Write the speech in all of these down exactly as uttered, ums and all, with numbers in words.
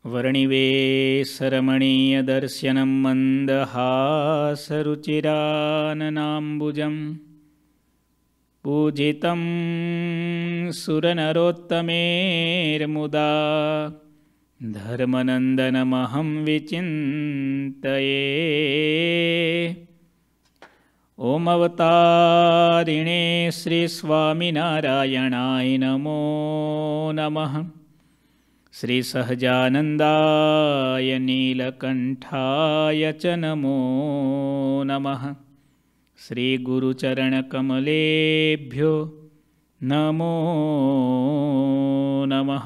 वर्णिवेशरमणीयदर्शनं मन्दहासरुचिराननाम्बुजं पूजितं सुरनरोत्तमेर्मुदा धर्मनन्दनमहं विचिन्तये। ओम अवतारिणे श्री स्वामिनारायणाय नमो नमः। श्री सहजानन्दाय नीलकण्ठाय च नमो नमः। श्री गुरुचरणकमलेभ्यो नमो नमः।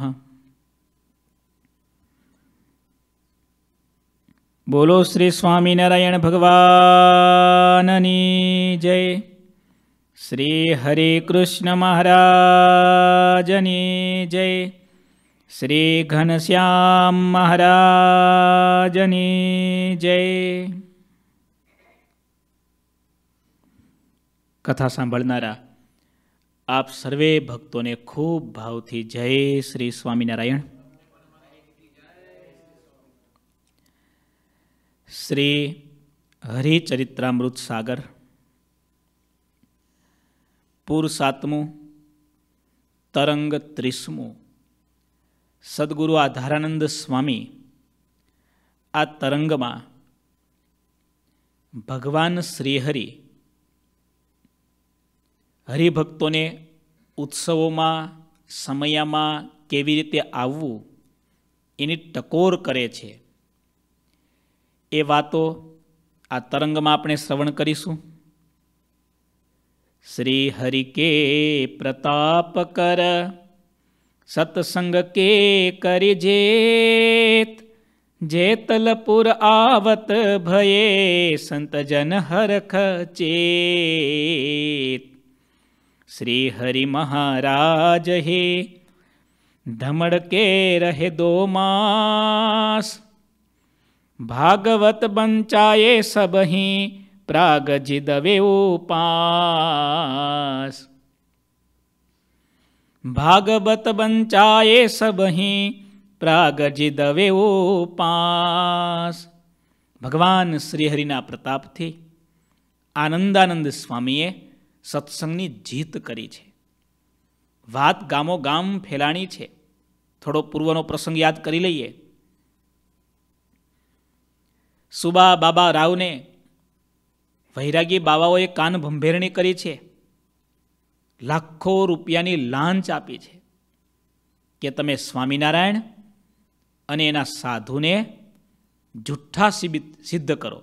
बोलो श्री स्वामिनारायण भगवाननी जय। श्री हरे कृष्ण महाराजनी जय। श्री घनश्याम महाराजनी जय। कथा सांभळनारा आप सर्वे भक्तों ने खूब भावथी जय श्री स्वामिनारायण। श्री हरिचरित्रामृत सागर पूर सातमु तरंग त्रीसमु सद्गुरु आधारानंद स्वामी आ तरंग में भगवान श्रीहरि हरिभक्तों ने उत्सवों में समया में केवी रीते आववू एनी टकोर करे छे। ए वातो आ तरंग में आपणे श्रवण करीशुं। श्री हरि के प्रताप कर सत्संग के करि जेत, जेतलपुर आवत भये संत जन हरख चेत। श्री हरि महाराज हे धमड़ के रहे दो मास, भागवत बंचाए सबही प्राग जिदवे उपास। भागवत बंचाए सबही प्राग जिदवे उपास। भगवान श्रीहरिना प्रताप थी आनंदानंद स्वामीए सत्संगनी जीत करी छे। वात गामो गाम फैलाणी छे। थोड़ो पूर्वनो प्रसंग याद करी लईए। सुबा बाबा राव ने वैरागी बाबाओए कान भंभेरणी करी छे। लाखों रूपियानी लांच आपी छे के तमे स्वामीनारायण अने एना साधुने जूठा सिद्ध करो,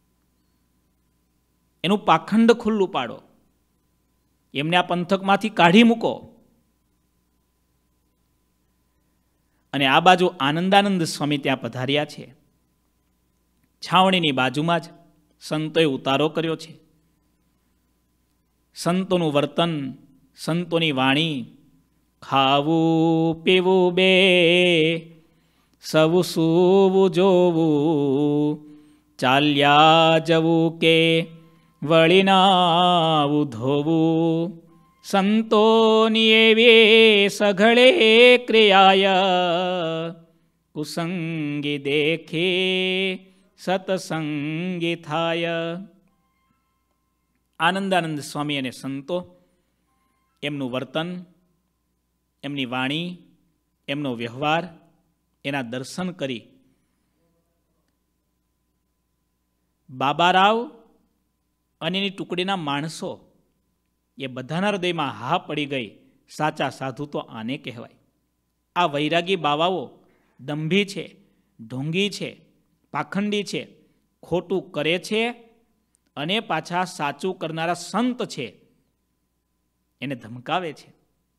एनुं पाखंड खुल्लू पाडो, एमने आ पंथकमांथी काढी मूको। अने आ बाजु आनंदानंद स्वामी त्यां पधार्या छे। छावणीनी बाजुमां ज संतोए उतारो कर्यो छे। संतोनुं वर्तन, संतोनी वाणी, खावू पीवू बे सवु सूवू जोवू, चाल्या जवू के वळीनावू धोवू। संतोनी एवी सघळे क्रियाय, कुसंगी देखे सत्संगी थाय। आनंदानंद स्वामी अने संतो एमनुं वर्तन, एमनी वाणी, एमनो व्यवहार, एना दर्शन करी बाबाराव अने एनी टुकड़ीना माणसो ए बधाना हृदयमां हा पड़ी गई, साचा साधु तो आने कहेवाय। आ वैरागी बाबाओ दंभी छे, ढोंगी छे, पाखंडी छे, खोटू करे छे अने पाछा साचू करनारा संत छे एने धमकावे छे।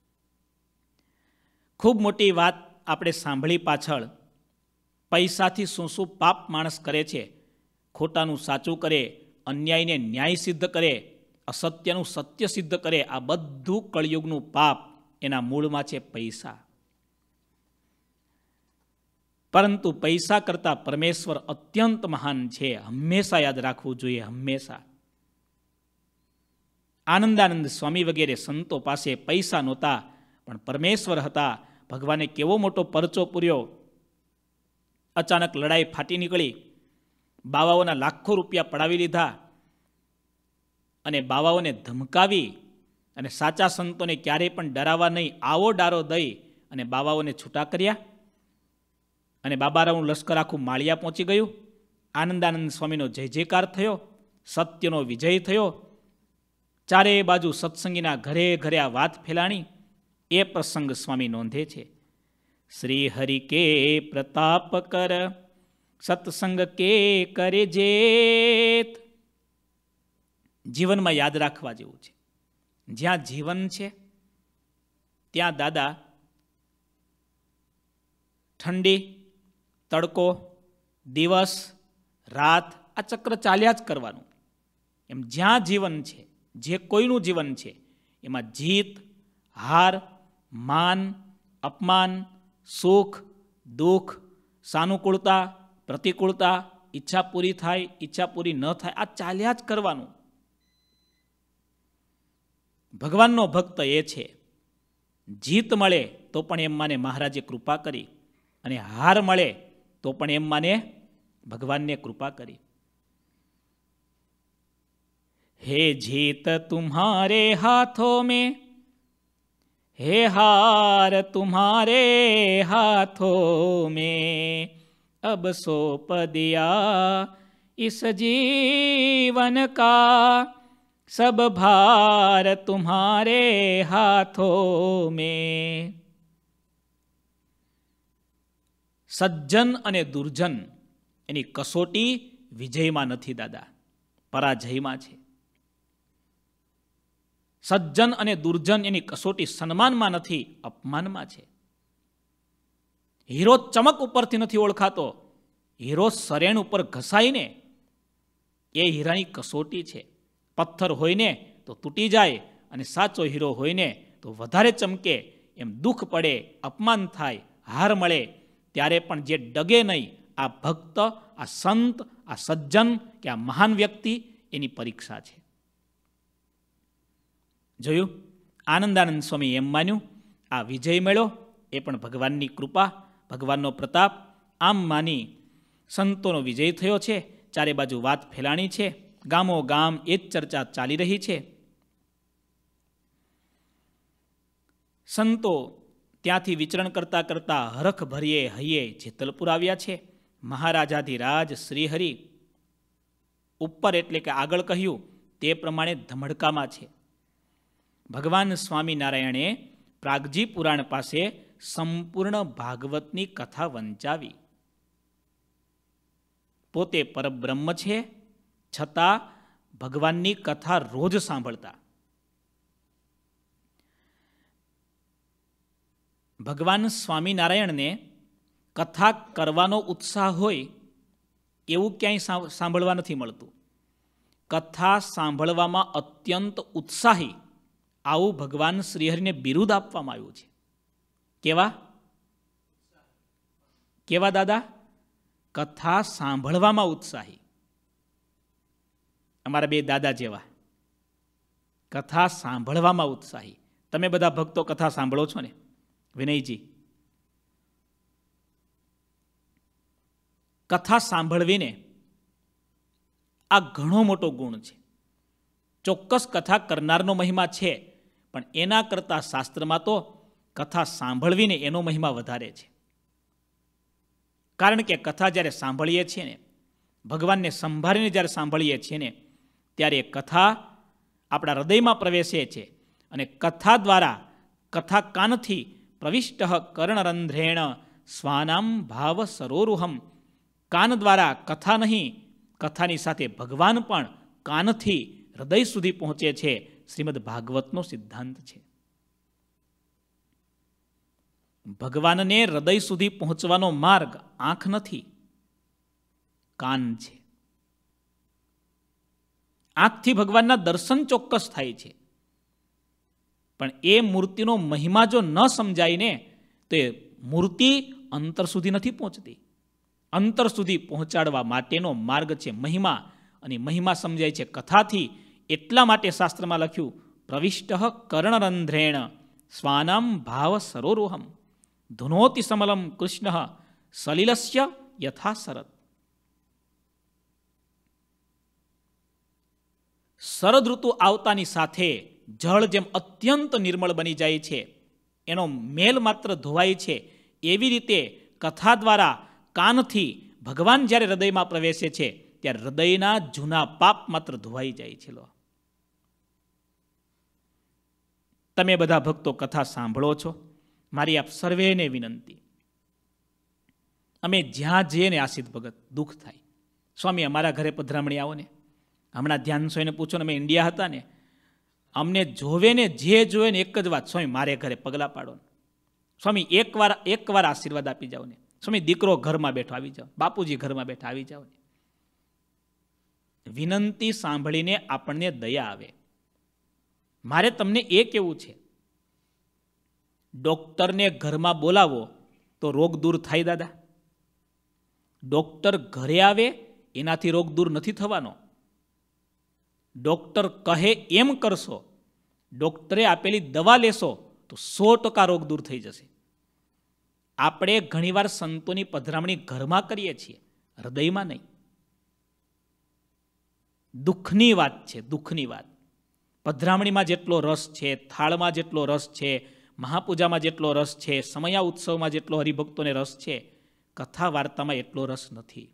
खूब मोटी वात आपणे सांभळी पाछळ पैसाथी शुं शुं पाप माणस करे छे। खोटानुं साचुं करे, अन्यायने न्याय सिद्ध करे, असत्यनुं सत्य सिद्ध करे। आ बधुं कळयुगनुं पाप एना मूळमां छे पैसा। परंतु पैसा करता परमेश्वर अत्यंत महान है, हमेशा याद राखवू जोईए। हमेशा आनंदानंद स्वामी वगैरह संतो पासे पैसा नहोता पण परमेश्वर हता। भगवाने केवो मोटो परचो पूर्यो અચાનક લડાઈ ફાટી નીકળી, બાવાઓના લાખો રૂપિયા પડાવી લીધા અને બાવાઓને ધમકાવી અને સાચા સંતોને ક્યારેય પણ ડરાવા નહીં આવો ડારો દઈ અને બાવાઓને છૂટા કર્યા. અને બાબારાવનું લશ્કર આખું માળિયા પહોંચી ગયું. આનંદાનંદ સ્વામીનો જય જયકાર થયો, સત્યનો વિજય થયો. ચારે બાજુ સત્સંગીના ઘરે ઘરે આ વાત ફેલાણી. એ પ્રસંગ સ્વામી નોંધે છે. શ્રી હરિ કે પ્રતાપ કર સત્સંગ કે કરે જેત. જીવનમાં યાદ રાખવા જેવું છે. જ્યાં જીવન છે ત્યાં દાદા ઠંડી, તડકો, દિવસ, રાત આ ચક્ર ચાલ્યા જ કરવાનું. એમ જ્યાં જીવન છે, જે કોઈનું જીવન છે, એમાં જીત, હાર, માન, અપમાન, સુખ, દુઃખ, સાનુકૂળતા, પ્રતિકૂળતા, ઈચ્છા પૂરી થાય, ઈચ્છા પૂરી ન થાય, આ ચાલ્યા જ કરવાનું. ભગવાનનો ભક્ત એ છે, જીત મળે તો પણ એમ માને મહારાજે કૃપા કરી, અને હાર મળે તો પણ એમ માને ભગવાનને કૃપા કરી. હે જીત તુમ્હારે હાથો મેં, હે હાર તુમ્હારે હાથો મેં, અબ સોપ દિયા ઇસ જીવન કા, સબ ભાર તુમ્હારે હાથો મેં. સજ્જન અને દુર્જન એની કસોટી વિજયમાં નથી દાદા, પરાજયમાં છે. સજ્જન અને દુર્જન એની કસોટી સન્માનમાં નથી, અપમાનમાં છે. હીરો ચમક ઉપરથી નથી ઓળખાતો, હીરો સરેણ ઉપર ઘસાઈને એ હીરાની કસોટી છે. પથ્થર હોઈને તો તૂટી જાય, અને સાચો હીરો હોઈને તો વધારે ચમકે. એમ દુઃખ પડે, અપમાન થાય, હાર મળે, ત્યારે પણ જે ડગે નહીં, આ ભક્ત, આ સંત, આ સજ્જન કે આ મહાન વ્યક્તિ એની પરીક્ષા છે. જોયું, આનંદાનંદ સ્વામી એમ માન્યું આ વિજય મેળો એ પણ ભગવાનની કૃપા, ભગવાનનો પ્રતાપ. આમ માની સંતોનો વિજય થયો છે. ચારે બાજુ વાત ફેલાણી છે, ગામો ગામ એ જ ચર્ચા ચાલી રહી છે. સંતો ત્યાંથી વિચરણ કરતા કરતા હરખ ભરીએ હૈયે જેતલપુર આવ્યા છે. મહારાજાધિરાજ શ્રીહરિ ઉપર એટલે કે આગળ કહ્યું તે પ્રમાણે ધમડકામાં છે. ભગવાન સ્વામિનારાયણે પ્રાગજી પુરાણ પાસે સંપૂર્ણ ભાગવતની કથા વંચાવી. પોતે પરબ્રહ્મ છે, છતાં ભગવાનની કથા રોજ સાંભળતા. ભગવાન સ્વામિનારાયણને કથા કરવાનો ઉત્સાહ હોય એવું ક્યાંય સાંભળવા નથી મળતું. કથા સાંભળવામાં અત્યંત ઉત્સાહી આવું ભગવાન શ્રીહરિને બિરુદ આપવામાં આવ્યું છે. કેવા કેવા દાદા? કથા સાંભળવામાં ઉત્સાહી. અમારા બે દાદા જેવા કથા સાંભળવામાં ઉત્સાહી. તમે બધા ભક્તો કથા સાંભળો છો ને? વિનયજી, કથા સાંભળવીને આ ઘણો મોટો ગુણ છે. ચોક્કસ કથા કરનારનો મહિમા છે, પણ એના કરતાં શાસ્ત્રમાં તો કથા સાંભળવીને એનો મહિમા વધારે છે. કારણ કે કથા જ્યારે સાંભળીએ છીએ ને, ભગવાનને સંભાળીને જ્યારે સાંભળીએ છીએ ને, ત્યારે કથા આપણા હૃદયમાં પ્રવેશે છે. અને કથા દ્વારા, કથા કાનથી પ્રવિષ્ટ કર્ણરંધ્રેણ સ્વાનામ ભાવ સરોરુહમ. કાન દ્વારા કથા નહીં, કથાની સાથે ભગવાન પણ કાનથી હૃદય સુધી પહોંચે છે. શ્રીમદ ભાગવતનો સિદ્ધાંત છે. ભગવાનને હૃદય સુધી પહોંચવાનો માર્ગ આંખ નથી, કાન છે. આંખથી ભગવાનના દર્શન ચોક્કસ થાય છે, પણ એ મૂર્તિનો મહિમા જો ન સમજાય ને, તો એ મૂર્તિ અંતર સુધી નથી પહોંચતી. અંતર સુધી પહોંચાડવા માટેનો માર્ગ છે મહિમા, અને મહિમા સમજાય છે કથાથી. એટલા માટે શાસ્ત્રમાં લખ્યું પ્રવિષ્ટ કર્ણરંધ્રેણ સ્વાનામ ભાવ સરોરુહમ ધુનોતિ સમલમ કૃષ્ણ સલિલસ્ય યથા શરદ. શરદ ઋતુ આવતાની સાથે જળ જેમ અત્યંત નિર્મળ બની જાય છે, એનો મેલ માત્ર ધોવાય છે, એવી રીતે કથા દ્વારા કાનથી ભગવાન જ્યારે હૃદયમાં પ્રવેશે છે ત્યારે હૃદયના જૂના પાપ માત્ર ધોવાઈ જાય છે. લો, તમે બધા ભક્તો કથા સાંભળો છો. મારી આપ સર્વેને વિનંતી, અમે જ્યાં જઈએ ને આશિત ભગત દુઃખ થાય, સ્વામી અમારા ઘરે પધરામણી આવો ને. હમણાં ધ્યાન સોઈને પૂછો ને, અમે ઇન્ડિયા હતા ને, અમને જોવે ને જે જોવે ને એક જ વાત, સ્વામી મારે ઘરે પગલાં પાડો ને, સ્વામી એકવાર એકવાર આશીર્વાદ આપી જાઓ ને, સ્વામી દીકરો ઘરમાં બેઠો આવી જાઓ, બાપુજી ઘરમાં બેઠા આવી જાઓ ને. વિનંતી સાંભળીને આપણને દયા આવે. મારે તમને એ કહેવું છે, ડોક્ટરને ઘરમાં બોલાવો તો રોગ દૂર થાય દાદા? ડોક્ટર ઘરે આવે એનાથી રોગ દૂર નથી થવાનો. ડોક્ટર કહે એમ કરશો, ડોક્ટરે આપેલી દવા લેશો તો સો ટકા રોગ દૂર થઈ જશે. આપણે ઘણીવાર સંતોની પધરામણી ઘરમાં કરીએ છીએ, હૃદયમાં નહીં. દુઃખની વાત છે, દુઃખની વાત. પધરામણીમાં જેટલો રસ છે, થાળમાં જેટલો રસ છે, મહાપૂજામાં જેટલો રસ છે, સમયા ઉત્સવમાં જેટલો હરિભક્તોને રસ છે, કથા વાર્તામાં એટલો રસ નથી.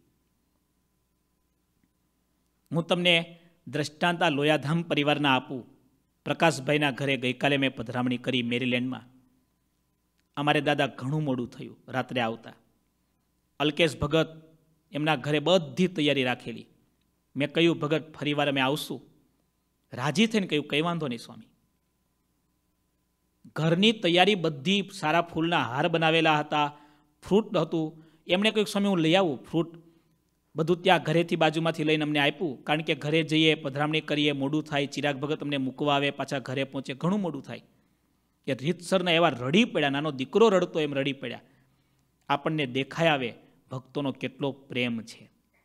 હું તમને દ્રષ્ટાંત આ લોયાધામ પરિવારના આપું. પ્રકાશભાઈના ઘરે ગઈકાલે મેં પધરામણી કરી મેરીલેન્ડમાં. અમારે દાદા ઘણું મોડું થયું રાત્રે આવતા. અલ્કેશ ભગત એમના ઘરે બધી તૈયારી રાખેલી. મેં કહ્યું ભગત ફરીવાર અમે આવશું. રાજી થઈને કહ્યું કંઈ વાંધો નહીં સ્વામી. ઘરની તૈયારી બધી, સારા ફૂલના હાર બનાવેલા હતા, ફ્રૂટ હતું. એમણે કહ્યું સ્વામી હું લઈ આવું ફ્રૂટ. બધું ત્યાં ઘરેથી બાજુમાંથી લઈને અમને આપ્યું, કારણ કે ઘરે જઈએ પધરામણી કરીએ મોડું થાય, ચિરાગ ભગત અમને મૂકવા આવે, પાછા ઘરે પહોંચે, ઘણું મોડું થાય. એ રીતસરના એવા રડી પડ્યા, નાનો દીકરો રડતો એમ રડી પડ્યા. આપણને દેખાય આવે ભક્તોનો કેટલો પ્રેમ છે.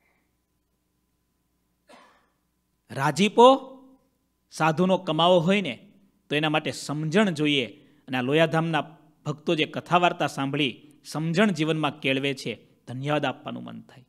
રાજીપો સાધુનો કમાવો હોય ને તો એના માટે સમજણ જોઈએ. અને આ લોયાધામના ભક્તો જે કથા વાર્તા સાંભળી સમજણ જીવનમાં કેળવે છે, ધન્યવાદ આપવાનું મન થાય.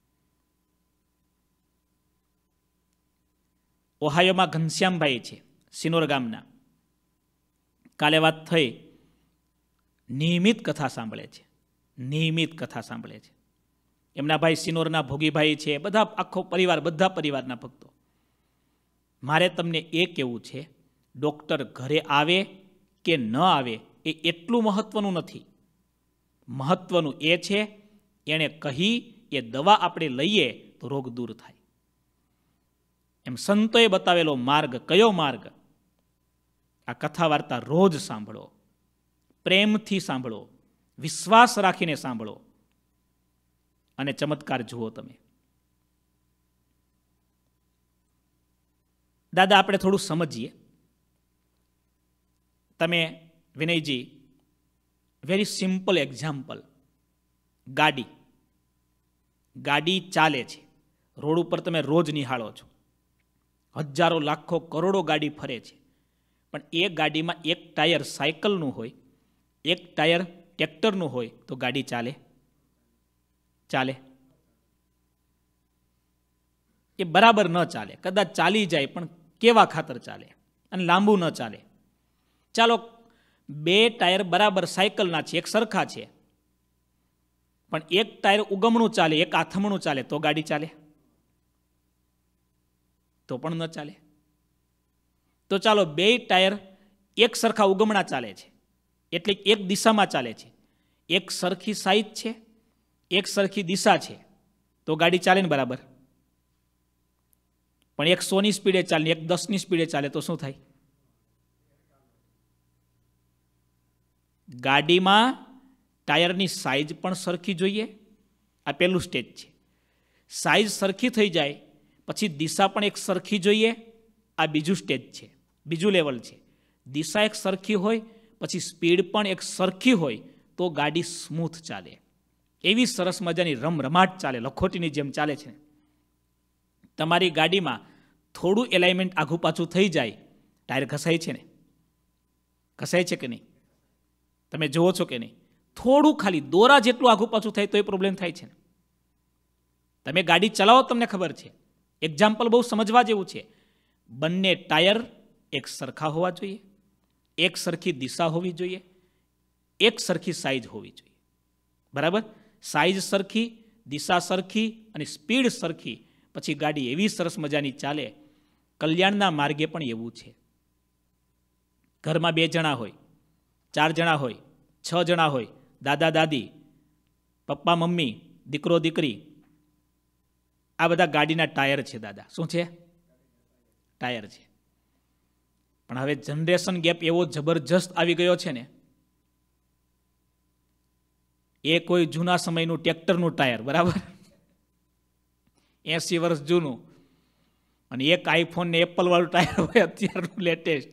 ઓહાયોમાં ઘનશ્યામભાઈ છે, સિનોર ગામના. કાલે વાત થઈ, નિયમિત કથા સાંભળે છે, નિયમિત કથા સાંભળે છે. એમના ભાઈ સિનોરના ભોગીભાઈ છે, બધા આખો પરિવાર, બધા પરિવારના ભક્તો. મારે તમને એ કહેવું છે, ડૉક્ટર ઘરે આવે કે ન આવે એ એટલું મહત્વનું નથી. મહત્વનું એ છે એણે કહી એ દવા આપણે લઈએ તો રોગ દૂર થાય. એમ સંતોએ બતાવેલો માર્ગ કયો માર્ગ? આ કથા વાર્તા રોજ સાંભળો, પ્રેમથી સાંભળો, વિશ્વાસ રાખીને સાંભળો અને ચમત્કાર જુઓ તમે. દાદા આપણે થોડું સમજીએ. તમે વિનયજી, વેરી સિમ્પલ એક્ઝામ્પલ. ગાડી ગાડી ચાલે છે, રોડ ઉપર તમે રોજ નિહાળો છો, હજારો લાખો કરોડો ગાડી ફરે છે, પણ એ ગાડીમાં એક ટાયર સાયકલનું હોય, એક ટાયર ટ્રેક્ટરનું હોય તો ગાડી ચાલે? ચાલે? એ બરાબર ન ચાલે. કદાચ ચાલી જાય પણ કેવા ખાતર ચાલે, અને લાંબુ ન ચાલે. ચાલો બે ટાયર બરાબર સાયકલના છે, એક સરખા છે, પણ એક ટાયર ઉગમણું ચાલે, એક આથમણું ચાલે તો ગાડી ચાલે? તો પણ ન ચાલે. તો ચાલો બે ટાયર એક સરખા ઉગમણા ચાલે છે, એટલે એક દિશામાં ચાલે છે, એક સરખી સાઈઝ છે, એક સરખી દિશા છે, તો ગાડી ચાલે ને બરાબર? પણ એક સોની સ્પીડે ચાલે, એક દસની સ્પીડે ચાલે તો શું થાય? ગાડીમાં ટાયરની સાઈઝ પણ સરખી જોઈએ. આ પહેલું સ્ટેજ છે. સાઈઝ સરખી થઈ જાય પછી દિશા પણ એક સરખી જોઈએ. આ બીજું સ્ટેજ છે, બીજું લેવલ છે. દિશા એક સરખી હોય પછી સ્પીડ પણ એક સરખી હોય તો ગાડી સ્મૂથ ચાલે. એવી સરસ મજાની રમરમાટ ચાલે, લખોટીની જેમ ચાલે છે. તમારી ગાડીમાં થોડું એલાઇનમેન્ટ આઘું પાછું થઈ જાય, ટાયર ઘસાય છે ને? ઘસાય છે કે નહીં? તમે જુઓ છો કે નહીં? થોડું ખાલી દોરા જેટલું આઘું પાછું થાય તો એ પ્રોબ્લેમ થાય છે ને? તમે ગાડી ચલાવો તમને ખબર છે. એક્ઝામ્પલ બહુ સમજવા જેવું છે. બંને ટાયર એક સરખા હોવા જોઈએ, એક સરખી દિશા હોવી જોઈએ, એક સરખી સાઇઝ હોવી જોઈએ. બરાબર? સાઇઝ સરખી, દિશા સરખી અને સ્પીડ સરખી, પછી ગાડી એવી સરસ મજાની ચાલે. કલ્યાણના માર્ગે પણ એવું છે. ઘરમાં બે જણા હોય, ચાર જણા હોય, છ જણા હોય, દાદા દાદી, પપ્પા મમ્મી, દીકરો દીકરી, આ બધા ગાડીના ટાયર છે. દાદા શું છે? ટાયર છે. પણ હવે જનરેશન ગેપ એવો જબરજસ્ત આવી ગયો છે ને, એ કોઈ જૂના સમયનું ટ્રેક્ટરનું ટાયર, બરાબર, એસી વર્ષ જૂનું, અને એક આઈફોન ને એપલ વાળું ટાયર હોય અત્યારનું લેટેસ્ટ.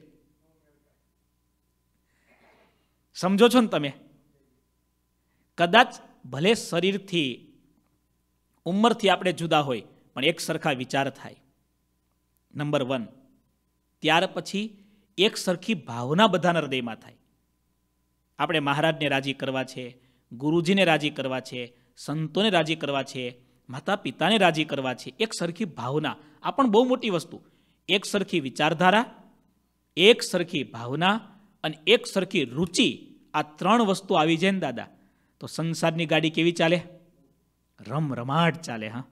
સમજો છો ને તમે? કદાચ ભલે શરીરથી, ઉંમરથી આપણે જુદા હોય, પણ એક સરખા વિચાર થાય. Number one. ત્યાર પછી એક સરખી ભાવના બધાના હૃદયમાં થાય. આપણે મહારાજને રાજી કરવા છે, ગુરુજીને રાજી કરવા છે, સંતોને રાજી કરવા છે, માતા પિતાને રાજી કરવા છે. એક સરખી ભાવના, આ પણ બહુ મોટી વસ્તુ. એક સરખી વિચારધારા, એક સરખી ભાવના અને એક સરખી રુચિ, આ ત્રણ વસ્તુ આવી જાય ને દાદા, તો સંસારની ગાડી કેવી ચાલે? રમ રમાટ ચાલે. હા,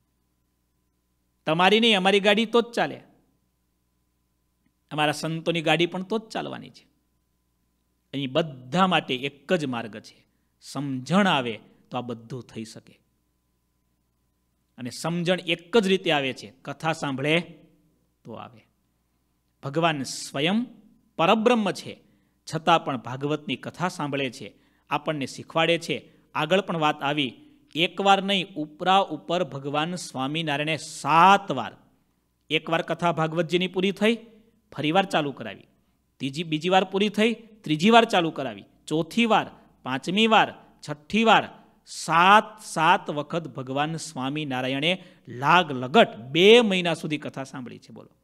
તમારી નહીં, અમારી ગાડી તો જ ચાલે. અમારા સંતોની ગાડી પણ તો જ ચાલવાની છે. અહીં બધા માટે એક જ માર્ગ છે. સમજણ આવે તો આ બધું થઈ શકે. અને સમજણ એક જ રીતે આવે છે, કથા સાંભળે તો આવે. ભગવાન સ્વયં પરબ્રહ્મ છે, છતાં પણ ભાગવતની કથા સાંભળે છે, આપણને શીખવાડે છે. આગળ પણ વાત આવી, એકવાર નહીં, ઉપરા ઉપર ભગવાન સ્વામિનારાયણે સાત વાર, એકવાર કથા ભાગવતજીની પૂરી થઈ, ફરી વાર ચાલુ કરાવી, ત્રીજી બીજી વાર પૂરી થઈ, ત્રીજી વાર ચાલુ કરાવી, ચોથી વાર, પાંચમી વાર, છઠ્ઠી વાર, સાત સાત વખત ભગવાન સ્વામિનારાયણે લાગ લગટ બે મહિના સુધી કથા સાંભળી છે. બોલો.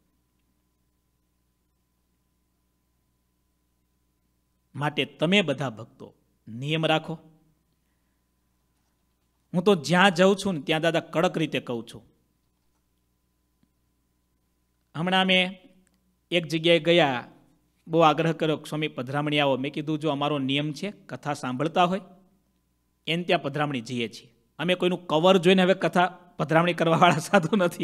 માટે તમે બધા ભક્તો નિયમ રાખો. હું તો જ્યાં જાઉં છું ને ત્યાં દાદા કડક રીતે કહું છું. હમણાં અમે એક જગ્યાએ ગયા, બહુ આગ્રહ કર્યો, સ્વામી પધરામણી આવો. મેં કીધું જો અમારો નિયમ છે, કથા સાંભળતા હોય એને ત્યાં પધરામણી જઈએ છીએ. અમે કોઈનું કવર જોઈને હવે કથા પધરામણી કરવાવાળા સાધુ નથી.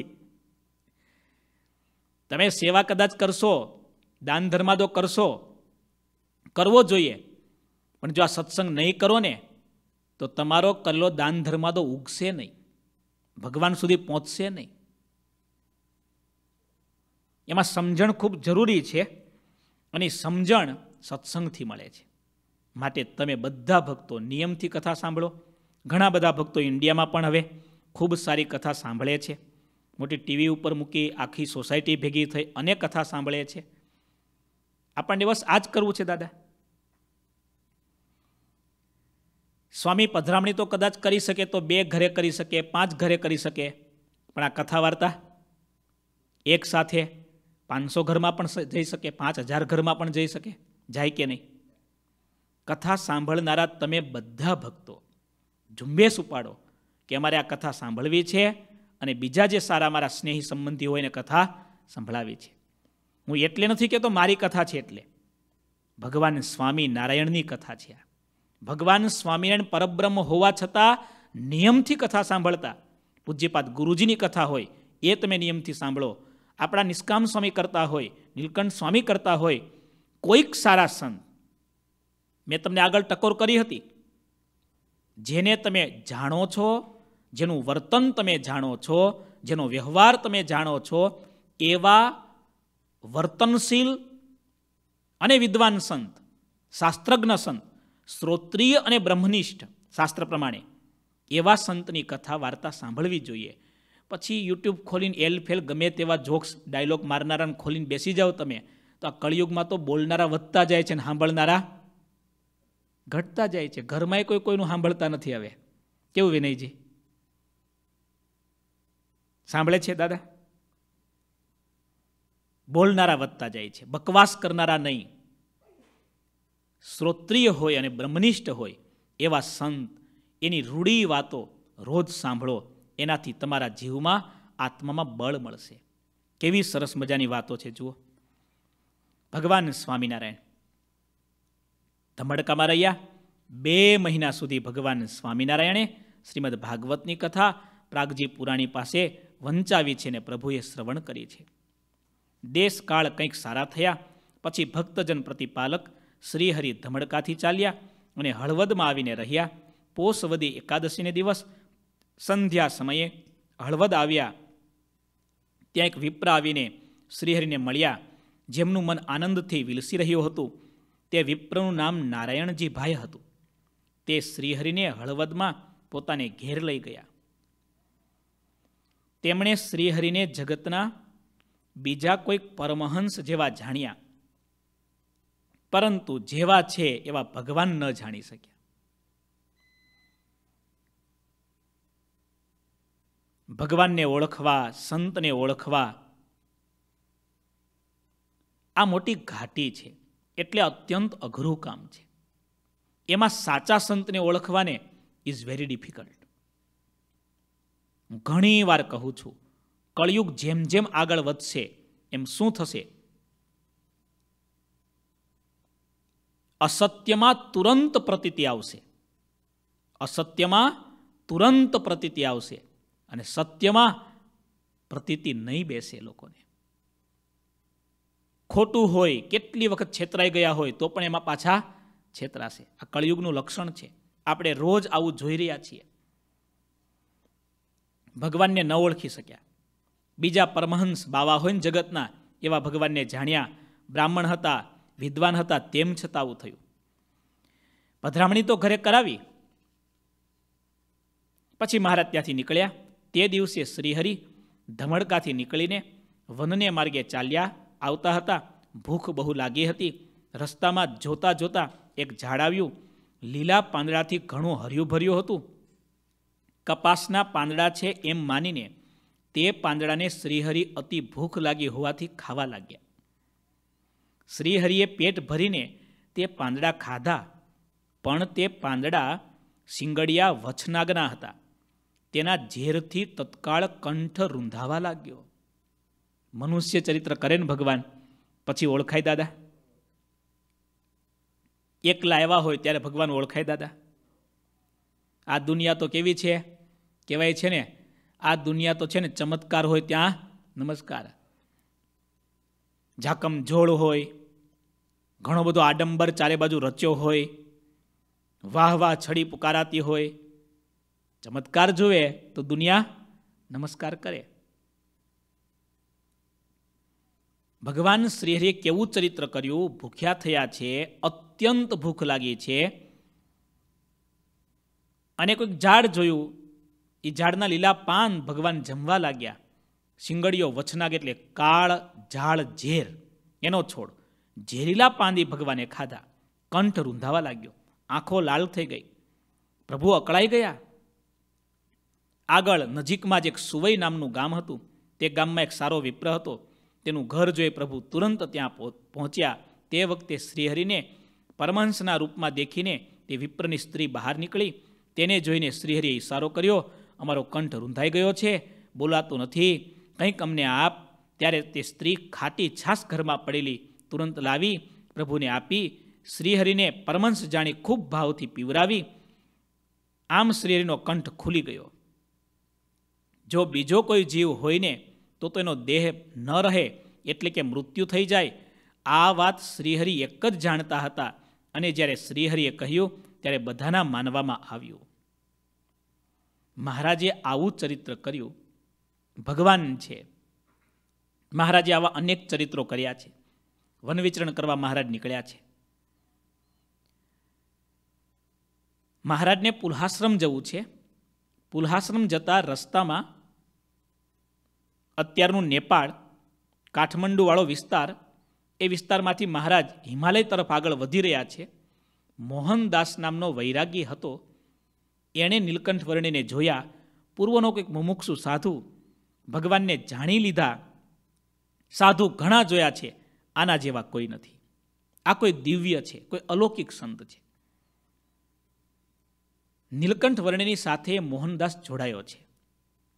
તમે સેવા કદાચ કરશો, દાન ધર્માદો કરશો, કરવો જોઈએ, પણ જો આ સત્સંગ નહીં કરો ને તો તમારો કરેલો દાન ધર્માદો ઉગશે નહીં, ભગવાન સુધી પહોંચશે નહીં. એમાં સમજણ ખૂબ જરૂરી છે, અને સમજણ સત્સંગથી મળે છે. માટે તમે બધા ભક્તો નિયમથી કથા સાંભળો. ઘણા બધા ભક્તો ઇન્ડિયામાં પણ હવે ખૂબ સારી કથા સાંભળે છે. મોટી ટીવી ઉપર મૂકી આખી સોસાયટી ભેગી થઈ અને કથા સાંભળે છે. આપણને બસ આ જ કરવું છે દાદા. સ્વામી પધરામણી તો કદાચ કરી શકે તો બે ઘરે કરી શકે, પાંચ ઘરે કરી શકે, પણ આ કથા વાર્તા એક સાથે પાંચસો ઘરમાં પણ જઈ શકે, પાંચ હજાર ઘરમાં પણ જઈ શકે. જાય કે નહીં? કથા સાંભળનારા તમે બધા ભક્તો ઝુંબેશ ઉપાડો કે અમારે આ કથા સાંભળવી છે, અને બીજા જે સારા મારા સ્નેહી સંબંધી હોય એને કથા સંભળાવી છે. હું એટલે નથી કહેતો મારી કથા છે, એટલે ભગવાન સ્વામિનારાયણની કથા છે. ભગવાન સ્વામિનારાયણ પરબ્રહ્મ હોવા છતાં નિયમથી કથા સાંભળતા. પૂજ્યપાદ ગુરુજીની કથા હોય એ તમે નિયમથી સાંભળો. આપણા નિષ્કામ સ્વામી કરતા હોય, નીલકંઠ સ્વામી કરતા હોય, કોઈક સારા સંત, મેં તમને આગળ ટકોર કરી હતી, જેને તમે જાણો છો, જેનું વર્તન તમે જાણો છો, જેનો વ્યવહાર તમે જાણો છો, એવા વર્તનશીલ અને વિદ્વાન સંત, શાસ્ત્રજ્ઞ સંત, શ્રોત્રિય અને બ્રહ્મનિષ્ઠ શાસ્ત્ર પ્રમાણે એવા સંતની કથા વાર્તા સાંભળવી જોઈએ. પછી યુટ્યુબ ખોલીને એલ ફેલ ગમે તેવા જોક્સ ડાયલોગ મારનારાને ખોલીને બેસી જાઓ તમે, તો આ કળિયુગમાં તો બોલનારા વધતા જાય છે ને સાંભળનારા ઘટતા જાય છે. ઘરમાં કોઈ કોઈનું સાંભળતા નથી. હવે કેવું વિનયજી સાંભળે છે દાદા? બોલનારા વધતા જાય છે, બકવાસ કરનારા નહીં. શ્રોત્રિય હોય અને બ્રહ્મનિષ્ઠ હોય એવા સંત, એની રૂડી વાતો રોજ સાંભળો, એનાથી તમારા જીવમાં, આત્મામાં બળ મળશે. કેવી સરસ મજાની વાતો છે જુઓ. ભગવાન સ્વામિનારાયણ ધમડકામાં રહ્યા. બે મહિના સુધી ભગવાન સ્વામિનારાયણે શ્રીમદ ભાગવતની કથા પ્રાગજી પુરાણી પાસે વંચાવી છે ને પ્રભુએ શ્રવણ કરી છે. દેશકાળ કંઈક સારા થયા પછી ભક્તજન પ્રતિપાલક શ્રીહરિ ધમડકાથી ચાલ્યા અને હળવદમાં આવીને રહ્યા. પોષવદી એકાદશીને દિવસ સંધ્યા સમયે હળવદ આવ્યા. ત્યાં એક વિપ્ર આવીને શ્રીહરિને મળ્યા. જેમનું મન આનંદથી વિલસી રહ્યું હતું તે વિપ્રનું નામ નારાયણજી ભાઈ હતું. તે શ્રીહરિને હળવદમાં પોતાને ઘેર લઈ ગયા. તેમણે શ્રીહરિને જગતના બીજા કોઈક પરમહંસ જેવા જાણ્યા, પરંતુ જેવા છે એવા ભગવાન ન જાણી શક્યા. ભગવાનને ઓળખવા, સંતને ઓળખવા આ મોટી ઘાટી છે, એટલે અત્યંત અઘરું કામ છે. એમાં સાચા સંતને ઓળખવાને ઇઝ વેરી ડિફિકલ્ટ. ઘણી વાર કહું છું, કળયુગ જેમ જેમ આગળ વધશે એમ શું થશે? અસત્યમાં તુરંત પ્રતીતિ આવશે. અસત્યમાં તુરંત પ્રતીતિ આવશે અને સત્યમાં પ્રતીતિ નહીં બેસે લોકોને. ખોટું હોય, કેટલી વખત છેતરાઈ ગયા હોય તો પણ એમાં પાછા છેતરાશે. આ કળયુગનું લક્ષણ છે. આપણે રોજ આવું જોઈ રહ્યા છીએ. ભગવાનને ન ઓળખી શક્યા. બીજા પરમહંસ બાવા હોય ને જગતના, એવા ભગવાનને જાણ્યા. બ્રાહ્મણ હતા, વિદ્વાન હતા, તેમ છતાં આવું થયું. પધરામણી તો ઘરે કરાવી. પછી મહારાજ ત્યાંથી નીકળ્યા. તે દિવસે શ્રીહરિ ધમડકાથી નીકળીને વનને માર્ગે ચાલ્યા આવતા હતા. ભૂખ બહુ લાગી હતી. રસ્તામાં જોતા જોતા એક ઝાડ આવ્યું. લીલા પાંદડાથી ઘણું હર્યું ભર્યું હતું. કપાસના પાંદડા છે એમ માનીને તે પાંદડાને શ્રીહરિ અતિ ભૂખ લાગી હોવાથી ખાવા લાગ્યા. શ્રીહરિએ પેટ ભરીને તે પાંદડા ખાધા, પણ તે પાંદડા શિંગડિયા વછનાગના હતા. તેના ઝેરથી તત્કાળ કંઠ રૂંધાવા લાગ્યો. મનુષ્ય ચરિત્ર કરે ને ભગવાન, પછી ઓળખાય દાદા? એકલા આવ્યા હોય ત્યારે ભગવાન ઓળખાય દાદા? આ દુનિયા તો કેવી છે, કહેવાય છે ને, આ દુનિયા તો છે ને ચમત્કાર હોય ત્યાં નમસ્કાર. ઝાકમ જોડ હોય, ઘણો બધો આડંબર ચારે બાજુ રચ્યો હોય, વાહ વાહ છડી પુકારાતી હોય. ચમત્કાર જોવે તો દુનિયા નમસ્કાર કરે. ભગવાન શ્રીહરિએ કેવું ચરિત્ર કર્યું? ભૂખ્યા થયા છે, અત્યંત ભૂખ લાગી છે, અને કોઈક ઝાડ જોયું. એ ઝાડના લીલા પાન ભગવાન જમવા લાગ્યા. શિંગડીઓ વછનાગ એટલે કાળ ઝાડ ઝેર, એનો છોડ. ઝેરીલા પાંદી ભગવાને ખાધા. કંઠ રૂંધાવા લાગ્યો, આંખો લાલ થઈ ગઈ. પ્રભુ અકળાઈ ગયા. આગળ નજીકમાં જ એક સુવઈ નામનું ગામ હતું. તે ગામમાં એક સારો વિપ્ર હતો. તેનું ઘર જોઈ પ્રભુ તુરંત ત્યાં પહોંચ્યા. તે વખતે શ્રીહરિને પરમહંસના રૂપમાં દેખીને તે વિપ્રની સ્ત્રી બહાર નીકળી. તેને જોઈને શ્રીહરિએ ઈશારો કર્યો, અમારો કંઠ રૂંધાઈ ગયો છે, બોલાતું નથી, કંઈક અમને આપ. ત્યારે તે સ્ત્રી ખાટી છાશ ઘરમાં પડેલી તુરંત લાવી પ્રભુને આપી. શ્રીહરિને પરમહંસ જાણી ખૂબ ભાવથી પીવરાવી. આમ શ્રીહરિનો કંઠ ખુલી ગયો. જો બીજો કોઈ જીવ હોય ને તો તો એનો દેહ ન રહે, એટલે કે મૃત્યુ થઈ જાય. આ વાત શ્રીહરિ એક જ જાણતા હતા, અને જ્યારે શ્રીહરિએ કહ્યું ત્યારે બધાના માનવામાં આવ્યું. મહારાજે આવું ચરિત્ર કર્યું. ભગવાન છે. મહારાજે આવા અનેક ચરિત્રો કર્યા છે. વન વિચરણ કરવા મહારાજ નીકળ્યા છે. મહારાજને પુલ્હાશ્રમ જવું છે. પુલ્હાશ્રમ જતા રસ્તામાં અત્યારનું નેપાળ, કાઠમંડુવાળો વિસ્તાર, એ વિસ્તારમાંથી મહારાજ હિમાલય તરફ આગળ વધી રહ્યા છે. મોહનદાસ નામનો વૈરાગી હતો. એણે નીલકંઠ વર્ણિને જોયા. પૂર્વનો કંઈક મુમુક્ષુ સાધુ, ભગવાનને જાણી લીધા. સાધુ ઘણા જોયા છે, આના જેવા કોઈ નથી. આ કોઈ દિવ્ય છે, કોઈ અલૌકિક સંત છે. નીલકંઠ વર્ણિની સાથે મોહનદાસ જોડાયો છે.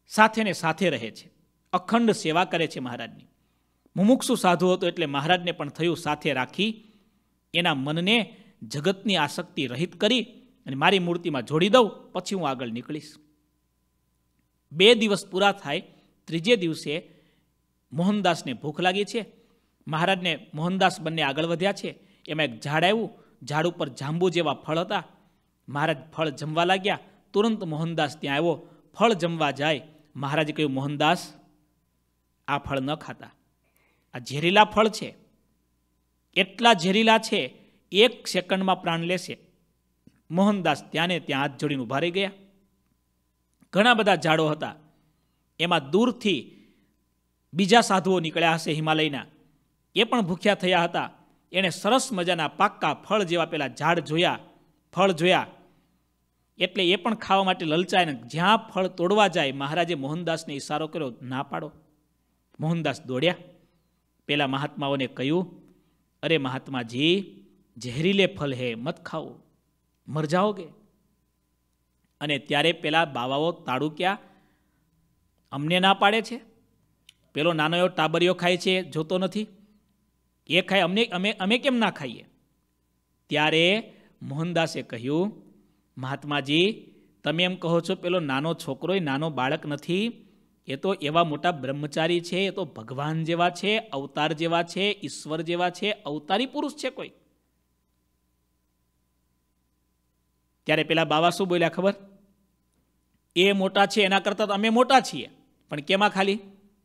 સાથે ને સાથે રહે છે, અખંડ સેવા કરે છે મહારાજની. મુમુક્ષુ સાધુ હતો એટલે મહારાજને પણ થયું સાથે રાખી એના મનને જગતની આસક્તિ રહિત કરી અને મારી મૂર્તિમાં જોડી દઉં, પછી હું આગળ નીકળીશ. બે દિવસ પૂરા થાય, ત્રીજે દિવસે મોહનદાસને ભૂખ લાગી છે. મહારાજને મોહનદાસ બંને આગળ વધ્યા છે. એમાં એક ઝાડ આવ્યું, ઝાડ ઉપર જાંબુ જેવા ફળ હતા. મહારાજ ફળ જમવા લાગ્યા. તુરંત મોહનદાસ ત્યાં આવ્યો. ફળ જમવા જાય, મહારાજે કહ્યું, મોહનદાસ, આ ફળ ન ખાતા, આ ઝેરીલા ફળ છે, એટલા ઝેરીલા છે, એક સેકન્ડમાં પ્રાણ લેશે. મોહનદાસ ત્યાં ને ત્યાં હાથ જોડીને ઊભા રહી ગયા. ઘણા બધા ઝાડો હતા, એમાં દૂરથી બીજા સાધુઓ નીકળ્યા હશે હિમાલયના, એ પણ ભૂખ્યા થયા હતા. એણે સરસ મજાના પાક્કા ફળ જેવા પેલા ઝાડ જોયા, ફળ જોયા, એટલે એ પણ ખાવા માટે લલચાય ને જ્યાં ફળ તોડવા જાય મહારાજે મોહનદાસને ઈશારો કર્યો, ના પાડો. મોહનદાસ દોડ્યા, પેલા મહાત્માઓને કહ્યું, અરે મહાત્માજી, ઝેરીલે ફલ હે, મત ખાઓ, મર જાઓગે. અને ત્યારે પેલા બાવાઓ તાડુક્યા, અમને ના પાડે છે, પેલો નાનો એવો ટાબરિયો ખાય છે, જોતો નથી, એ ખાય, અમને અમે અમે કેમ ના ખાઈએ? ત્યારે મોહનદાસે કહ્યું, મહાત્માજી, તમે એમ કહો છો પેલો નાનો છોકરો એ નાનો બાળક નથી, એ તો એવા મોટા બ્રહ્મચારી છે, એ તો ભગવાન જેવા છે, અવતાર જેવા છે, ઈશ્વર જેવા છે, અવતારી પુરુષ છે કોઈ. ત્યારે પેલા બાવા શું બોલ્યા ખબર? એ મોટા છે એના કરતાં અમે મોટા છીએ, પણ કેમાં? ખાલી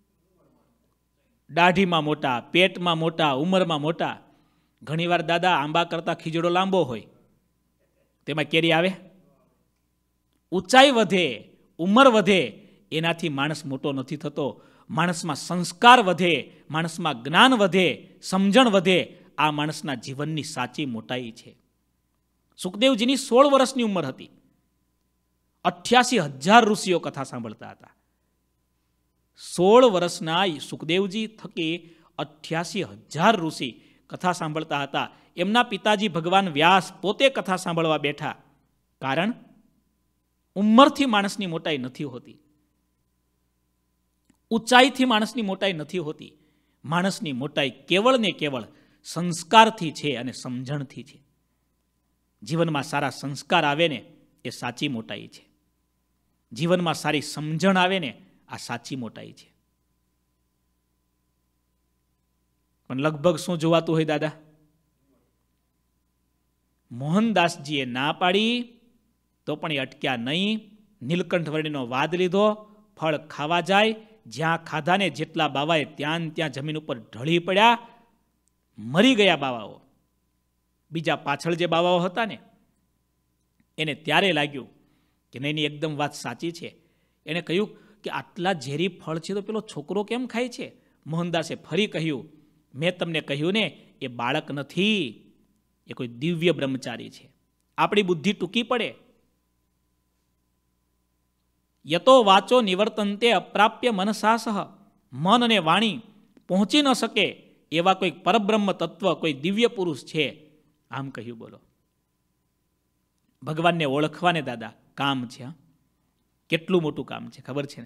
દાઢીમાં મોટા, પેટમાં મોટા, ઉંમરમાં મોટા. ઘણીવાર દાદા આંબા કરતાં ખીજડો લાંબો હોય, તેમાં કેરી આવે. ઊંચાઈ વધે, ઉંમર વધે, એનાથી માણસ મોટો નથી થતો. માણસમાં સંસ્કાર વધે, માણસમાં જ્ઞાન વધે, સમજણ વધે, આ માણસના જીવનની સાચી મોટાઈ છે. સુખદેવજીની સોળ વર્ષની ઉંમર હતી. અઠ્યાસી હજાર ઋષિઓ કથા સાંભળતા હતા. સોળ વર્ષના સુખદેવજી થકી અઠ્યાસી હજાર ઋષિ કથા સાંભળતા હતા. એમના પિતાજી ભગવાન વ્યાસ પોતે કથા સાંભળવા બેઠા. કારણ, ઉંમરથી માણસની મોટાઈ નથી હોતી, ઊંચાઈથી માણસની મોટાઈ નથી હોતી. માણસની મોટાઈ કેવળ ને કેવળ સંસ્કારથી છે અને સમજણથી છે. જીવનમાં સારા સંસ્કાર આવે ને એ સાચી મોટાઈ છે. જીવનમાં સારી સમજણ આવે ને આ સાચી મોટાઈ છે. પણ લગભગ શું જોવાતું હોય દાદા? મોહનદાસજીએ ના પાડી તો પણ એ અટક્યા નહીં. નીલકંઠ વર્ણીનો વાદ લીધો, ફળ ખાવા જાય, જ્યાં ખાધાને જેટલા બાવાએ ત્યાં ત્યાં જમીન ઉપર ઢળી પડ્યા, મરી ગયા બાવાઓ. બીજા પાછળ જે બાવાઓ હતા ને એને ત્યારે લાગ્યું કે નહીં, એની એકદમ વાત સાચી છે. એણે કહ્યું કે આટલા ઝેરી ફળ છે તો પેલો છોકરો કેમ ખાય છે? મોહનદાસે ફરી કહ્યું, મેં તમને કહ્યું ને, એ બાળક નથી, એ કોઈ દિવ્ય બ્રહ્મચારી છે. આપણી બુદ્ધિ ટૂંકી પડે. યતો વાચો નિવર્તન્તે અપ્રાપ્ય મનસા સહ, મન અને વાણી પહોંચી ન શકે એવા કોઈ પરબ્રહ્મ તત્વ, કોઈ દિવ્ય પુરુષ છે. આમ કહ્યું. બોલો, ભગવાનને ઓળખવાને દાદા કામ છે. કેટલું મોટું કામ છે ખબર છે ને?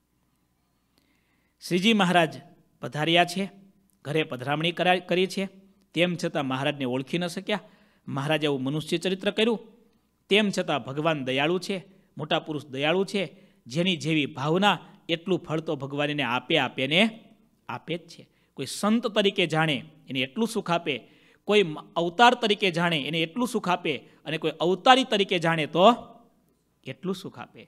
શ્રીજી મહારાજ પધાર્યા છે, ઘરે પધરામણી કરી છે, તેમ છતાં મહારાજને ઓળખી ન શક્યા. મહારાજે એવું મનુષ્ય ચરિત્ર કર્યું, તેમ છતાં ભગવાન દયાળુ છે, મોટા પુરુષ દયાળુ છે. જેની જેવી ભાવના એટલું ફળ તો ભગવાન એને આપે આપે ને આપે જ છે. કોઈ સંત તરીકે જાણે એને એટલું સુખ આપે, કોઈ અવતાર તરીકે જાણે એને એટલું સુખ આપે, અને કોઈ અવતારી તરીકે જાણે તો એટલું સુખ આપે.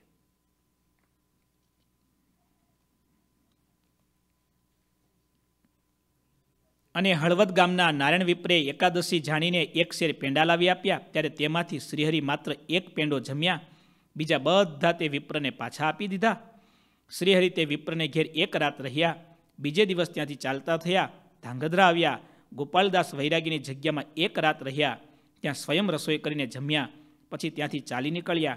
અને હળવદ ગામના નારાયણ વિપ્રે એકાદશી જાણીને એક શેર પેંડા લાવી આપ્યા. ત્યારે તેમાંથી શ્રીહરિ માત્ર એક પેંડો જમ્યા, બીજા બધા તે વિપ્રને પાછા આપી દીધા. શ્રીહરિ તે વિપ્રને ઘેર એક રાત રહ્યા. બીજે દિવસ ત્યાંથી ચાલતા થયા, ધાંગધ્રા આવ્યા. ગોપાલદાસ વૈરાગીની જગ્યામાં એક રાત રહ્યા. ત્યાં સ્વયં રસોઈ કરીને જમ્યા. પછી ત્યાંથી ચાલી નીકળ્યા.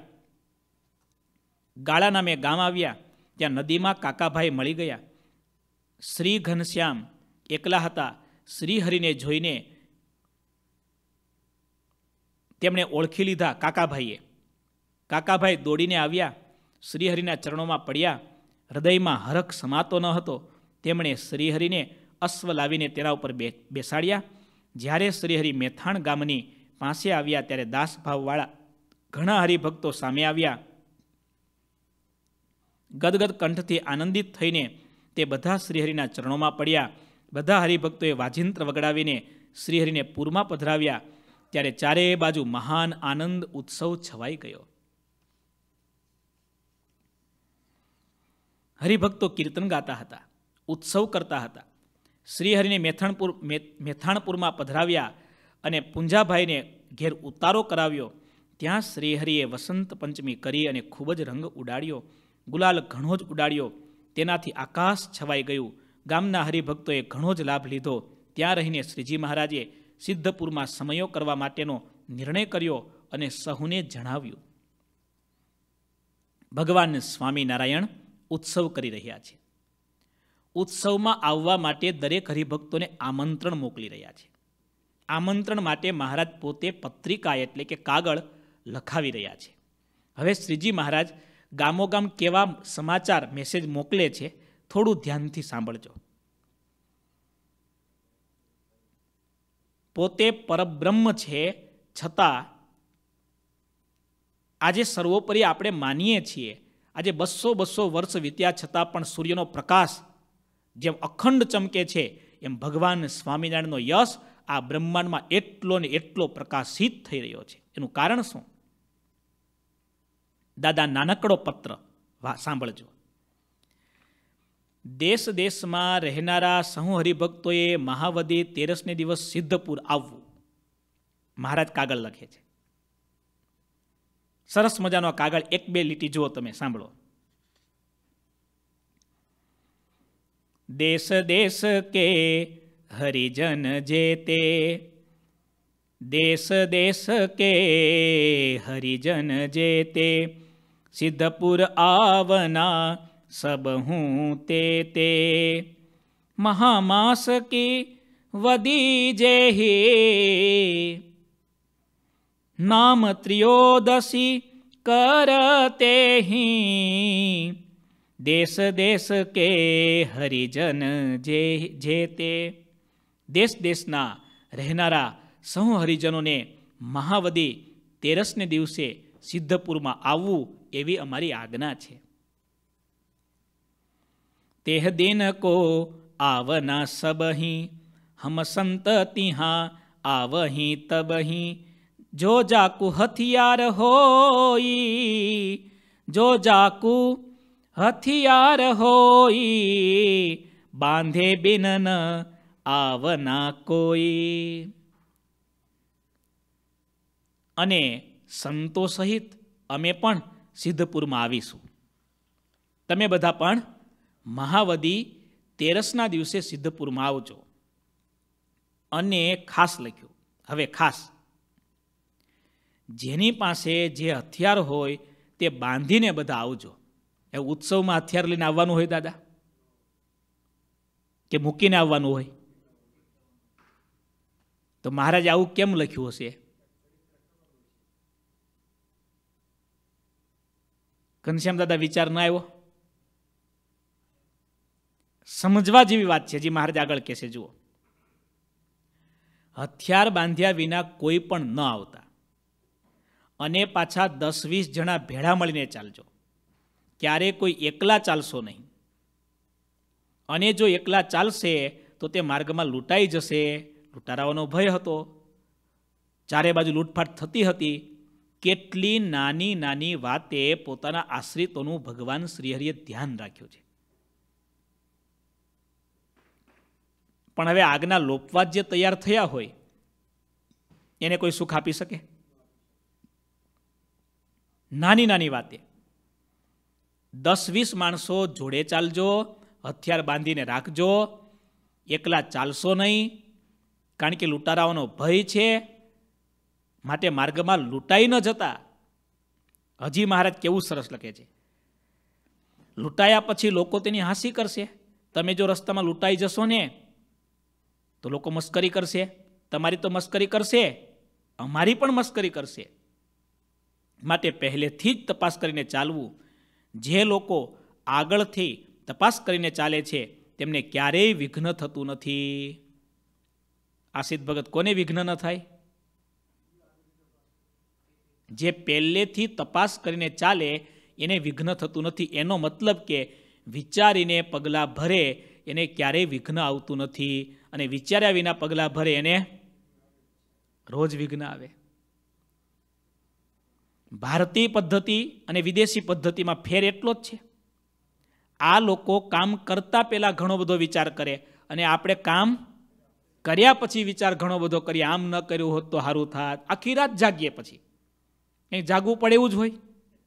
ગાળા નામે ગામ આવ્યા. ત્યાં નદીમાં કાકાભાઈ મળી ગયા. શ્રી ઘનશ્યામ એકલા હતા. શ્રીહરિને જોઈને તેમણે ઓળખી લીધા કાકાભાઈએ. કાકાભાઈ દોડીને આવ્યા, શ્રીહરિના ચરણોમાં પડ્યા. હૃદયમાં હરખ સમાતો ન હતો. તેમણે શ્રીહરિને અશ્વ લાવીને તેના ઉપર બે બેસાડ્યા. જ્યારે શ્રીહરિ મેથાણ ગામની પાસે આવ્યા ત્યારે દાસભાવવાળા ઘણા હરિભક્તો સામે આવ્યા. ગદગદ કંઠથી આનંદિત થઈને તે બધા શ્રીહરિના ચરણોમાં પડ્યા. બધા હરિભક્તોએ વાજિંત્ર વગડાવીને શ્રીહરિને પૂરમાં પધરાવ્યા. ત્યારે ચારેય બાજુ મહાન આનંદ ઉત્સવ છવાઈ ગયો. હરિભક્તો કીર્તન ગાતા હતા, ઉત્સવ કરતા હતા. શ્રીહરિને મેથાણપુર મેથાણપુરમાં પધરાવ્યા અને પુંજાભાઈને ઘેર ઉતારો કરાવ્યો. ત્યાં શ્રીહરિએ વસંત પંચમી કરી અને ખૂબ જ રંગ ઉડાડ્યો. ગુલાલ ઘણો જ ઉડાડ્યો. તેનાથી આકાશ છવાઈ ગયું. ગામના હરિભક્તોએ ઘણો જ લાભ લીધો. ત્યાં રહીને શ્રીજી મહારાજે સિદ્ધપુરમાં સમયો કરવા માટેનો નિર્ણય કર્યો અને સહુને જણાવ્યું. ભગવાન સ્વામિનારાયણ ઉત્સવ કરી રહ્યા છે. ઉત્સવમાં આવવા માટે દરેક હરિભક્તોને આમંત્રણ મોકલી રહ્યા છે. આમંત્રણ માટે મહારાજ પોતે પત્રિકા એટલે કે કાગળ લખાવી રહ્યા છે. હવે શ્રીજી મહારાજ ગામોગામ કેવા સમાચાર મેસેજ મોકલે છે, થોડું ધ્યાનથી સાંભળજો. પોતે પરબ્રહ્મ છે, છતાં આજે સર્વોપરી આપણે માનીએ છીએ. આજે બસો બસો વર્ષ વીત્યા છતાં પણ સૂર્યનો પ્રકાશ જેમ અખંડ ચમકે છે, એમ ભગવાન સ્વામિનારાયણનો યશ આ બ્રહ્માંડમાં એટલો ને એટલો પ્રકાશિત થઈ રહ્યો છે. એનું કારણ શું? દાદા નાનકડો પત્ર સાંભળજો. દેશ દેશમાં રહેનારા સહુ હરિભક્તોએ મહાવદી તેરસને દિવસ સિદ્ધપુર આવવું. મહારાજ કાગળ લખે છે. સરસ મજાનો કાગળ, એક બે લીટી જુઓ તમે, સાંભળો. દેશ દેશ કે હરિજન જેતે, દેશ દેશ કે હરિજન જેતે, સિદ્ધપુર આવના સબ હું તે તે, મહામાસ કી વદી જેહી, નામ ત્રિયોદશી કરતે હી, દેશ દેશ કે હરિજન જે જેતે. દેશ દેશના રહેનારા સહુ હરિજનોને મહાવદી તેરસને દિવસે સિદ્ધપુરમાં આવવું એવી અમારી આજ્ઞા છે. તેહ દિન કો આવના સબહી, હમ સંત તિહા આવહી તબહી, જો જાકુ હથિયાર હોઈ, જો જાકુ હથિયાર હોઈ, બાંધે બિન ન આવના કોઈ. અને સંતો સહિત અમે પણ સિદ્ધપુરમાં આવીશું. તમે બધા પણ મહાવદી તેરસના દિવસે સિદ્ધપુરમાં આવજો. અને ખાસ લખ્યું, હવે ખાસ જેની પાસે જે હથિયાર હોય તે બાંધીને બધા આવજો. એ ઉત્સવમાં હથિયાર લઈને આવવાનું હોય દાદા, કે મૂકીને આવવાનું હોય? તો મહારાજે આવું કેમ લખ્યું હશે? ઘનશ્યામ દાદા વિચાર ના આવ્યો? સમજવા જેવી વાત છે. હજી મહારાજ આગળ કહેશે, જુઓ. હથિયાર બાંધ્યા વિના કોઈ પણ ન આવતા, અને પાછા દસ વીસ જણા ભેળા મળીને ચાલજો. ક્યારે કોઈ એકલા ચાલશો નહીં. અને જો એકલા ચાલશે તો તે માર્ગમાં લૂંટાઈ જશે. લૂંટારાવાનો ભય હતો, ચારે બાજુ લૂંટફાટ થતી હતી. કેટલી નાની નાની વાતે પોતાના આશ્રિતોનું ભગવાન શ્રીહરિએ ધ્યાન રાખ્યું છે. પણ હવે આજ્ઞા લોપવા જે તૈયાર થયા હોય એને કોઈ સુખ આપી શકે? નાની નાની વાતે દસ વીસ માણસો જોડે ચાલજો, હથિયાર બાંધીને રાખજો. એકલા ચાલશો નહીં, કારણ કે લૂંટારાઓનો ભય છે. માટે માર્ગમાં લૂંટાઈ ન જતા. હજી મહારાજ કેવું સરસ લખે છે, લૂંટાયા પછી લોકો તેની હાંસી કરશે. તમે જો રસ્તામાં લૂંટાઈ જશો ને તો લોકો મસ્કરી કરશે. તમારી તો મસ્કરી કરશે, અમારી પણ મસ્કરી કરશે. માટે પહેલેથી જ તપાસ કરીને ચાલવું. જે લોકો આગળથી તપાસ કરીને ચાલે છે તેમને ક્યારેય વિઘ્ન થતું નથી. આસિત ભગત, કોને વિઘ્ન ન થાય? જે પહેલેથી તપાસ કરીને ચાલે એને વિઘ્ન થતું નથી. એનો મતલબ કે વિચારીને પગલાં ભરે એને ક્યારેય વિઘ્ન આવતું નથી, અને વિચાર્યા વિના પગલાં ભરે એને રોજ વિઘ્ન આવે. ભારતીય પદ્ધતિ અને વિદેશી પદ્ધતિમાં ફેર એટલો જ છે. આ લોકો કામ કરતા પહેલા ઘણો બધો વિચાર કરે, અને આપણે કામ કર્યા પછી વિચાર ઘણો બધો કરીએ. આમ ન કર્યું હોત તો સારું થાત. આખી રાત જાગીએ, પછી કંઈક જાગવું પડે એવું જ હોય.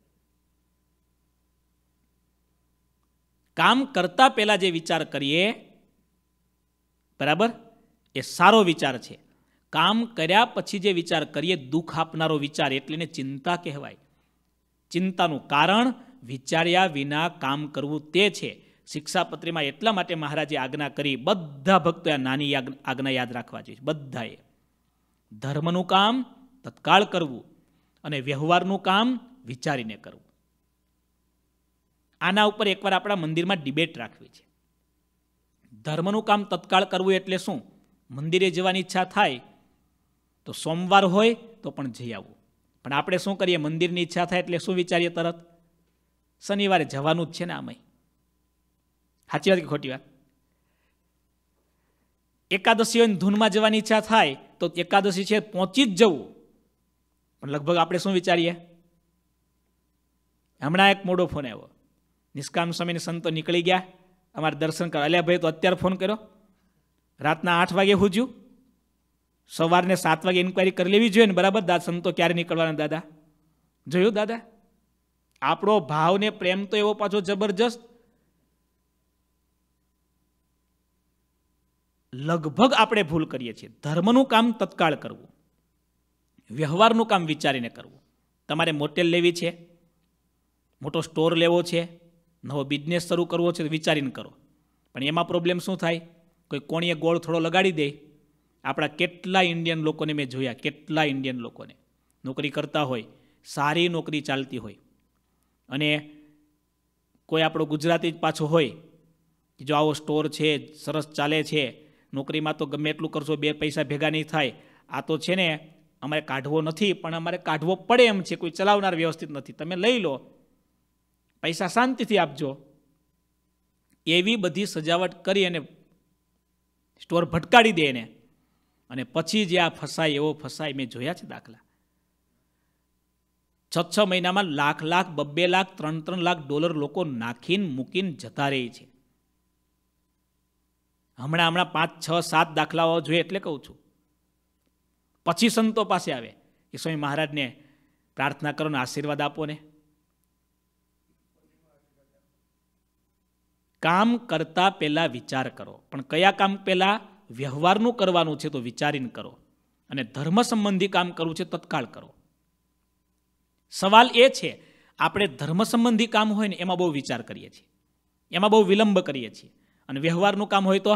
કામ કરતા પહેલા જે વિચાર કરીએ, બરાબર, એ સારો વિચાર છે. કામ કર્યા પછી જે વિચાર કરીએ દુઃખ આપનારો વિચાર, એટલે એને ચિંતા કહેવાય. ચિંતાનું કારણ વિચાર્યા વિના કામ કરવું તે છે. શિક્ષાપત્રીમાં એટલા માટે મહારાજે આજ્ઞા કરી, બધા ભક્તોએ આ નાની આજ્ઞા યાદ રાખવા જોઈએ. બધાએ ધર્મનું કામ તત્કાળ કરવું અને વ્યવહારનું કામ વિચારીને કરવું. આના ઉપર એકવાર આપણા મંદિરમાં ડિબેટ રાખવી છે. ધર્મનું કામ તત્કાળ કરવું એટલે શું? મંદિરે જવાની ઈચ્છા થાય તો સોમવાર હોય તો પણ જઈ આવવું. પણ આપણે શું કરીએ? મંદિરની ઈચ્છા થાય એટલે શું વિચારીએ? તરત શનિવારે જવાનું જ છે ને, આમાંય. સાચી વાત કે ખોટી વાત? એકાદશી હોય ધૂનમાં જવાની ઈચ્છા થાય તો એકાદશી છે પહોંચી જ જવું. પણ લગભગ આપણે શું વિચારીએ? હમણાં એક મોડો ફોન આવ્યો, નિષ્કામ સ્વામીને સંતો નીકળી ગયા અમારે દર્શન કરવા. અલ્યા ભાઈ, તો અત્યારે ફોન કર્યો, રાતના આઠ વાગે હુજ્યું, સવારને સાત વાગે ઇન્કવાયરી કરી લેવી જોઈએ ને, બરાબર? દા સંતો ક્યારે નીકળવાના દાદા? જોયું દાદા? આપણો ભાવ ને પ્રેમ તો એવો પાછો જબરજસ્ત. લગભગ આપણે ભૂલ કરીએ છીએ. ધર્મનું કામ તત્કાળ કરવું, વ્યવહારનું કામ વિચારીને કરવું. તમારે મોટેલ લેવી છે, મોટો સ્ટોર લેવો છે, નવો બિઝનેસ શરૂ કરવો છે, તો વિચારીને કરો. પણ એમાં પ્રોબ્લેમ શું થાય? કોઈ કોણીએ ગોળ થોડો લગાડી દે. આપણા કેટલા ઇન્ડિયન લોકોને મેં જોયા, કેટલા ઇન્ડિયન લોકોને નોકરી કરતા હોય, સારી નોકરી ચાલતી હોય, અને કોઈ આપણો ગુજરાતી જ પાછો હોય કે જો આવો સ્ટોર છે, સરસ ચાલે છે, નોકરીમાં તો ગમે એટલું કરશો બે પૈસા ભેગા નહીં થાય, આ તો છે ને અમારે કાઢવો નથી, પણ અમારે કાઢવો પડે એમ છે, કોઈ ચલાવનાર વ્યવસ્થિત નથી, તમે લઈ લો, પૈસા શાંતિથી આપજો. એવી બધી સજાવટ કરી અને સ્ટોર ભટકાડી દે એને, અને પછી જે આ ફસાય એવો ફસાય. મેં જોયા છે દાખલા. છ છ મહિનામાં લાખ લાખ, બબ્બે લાખ, ત્રણ ત્રણ લાખ ડોલર લોકો નાખીને મૂકીને જતા રહે છે. હમણાં હમણાં પાંચ છ સાત દાખલાઓ જોઈએ એટલે કહું છું. પછી સંતો પાસે આવે કે સ્વામી મહારાજને પ્રાર્થના કરો ને આશીર્વાદ આપો ને. કામ કરતા પહેલા વિચાર કરો, પણ કયા કામ પહેલા? વ્યવહારનું કરવાનું છે તો વિચારીને કરો, અને ધર્મ સંબંધી કામ કરવું છે તત્કાળ કરો. સવાલ એ છે, આપણે ધર્મ સંબંધી કામ હોય ને એમાં બહુ વિચાર કરીએ છીએ, એમાં બહુ વિલંબ કરીએ છીએ, અને વ્યવહારનું કામ હોય તો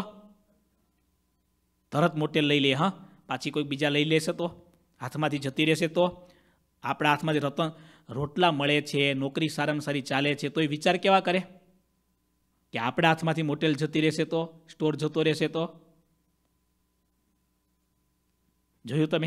તરત મોટેલ લઈ લે. હા, પાછી કોઈ બીજા લઈ લેશે તો, હાથમાંથી જતી રહેશે તો. આપણા હાથમાંથી રતન રોટલા મળે છે, નોકરી સારામાં સારી ચાલે છે, તો એ વિચાર કેવા કરે કે આપણા હાથમાંથી મોટેલ જતી રહેશે તો, સ્ટોર જતો રહેશે તો. જોયું તમે?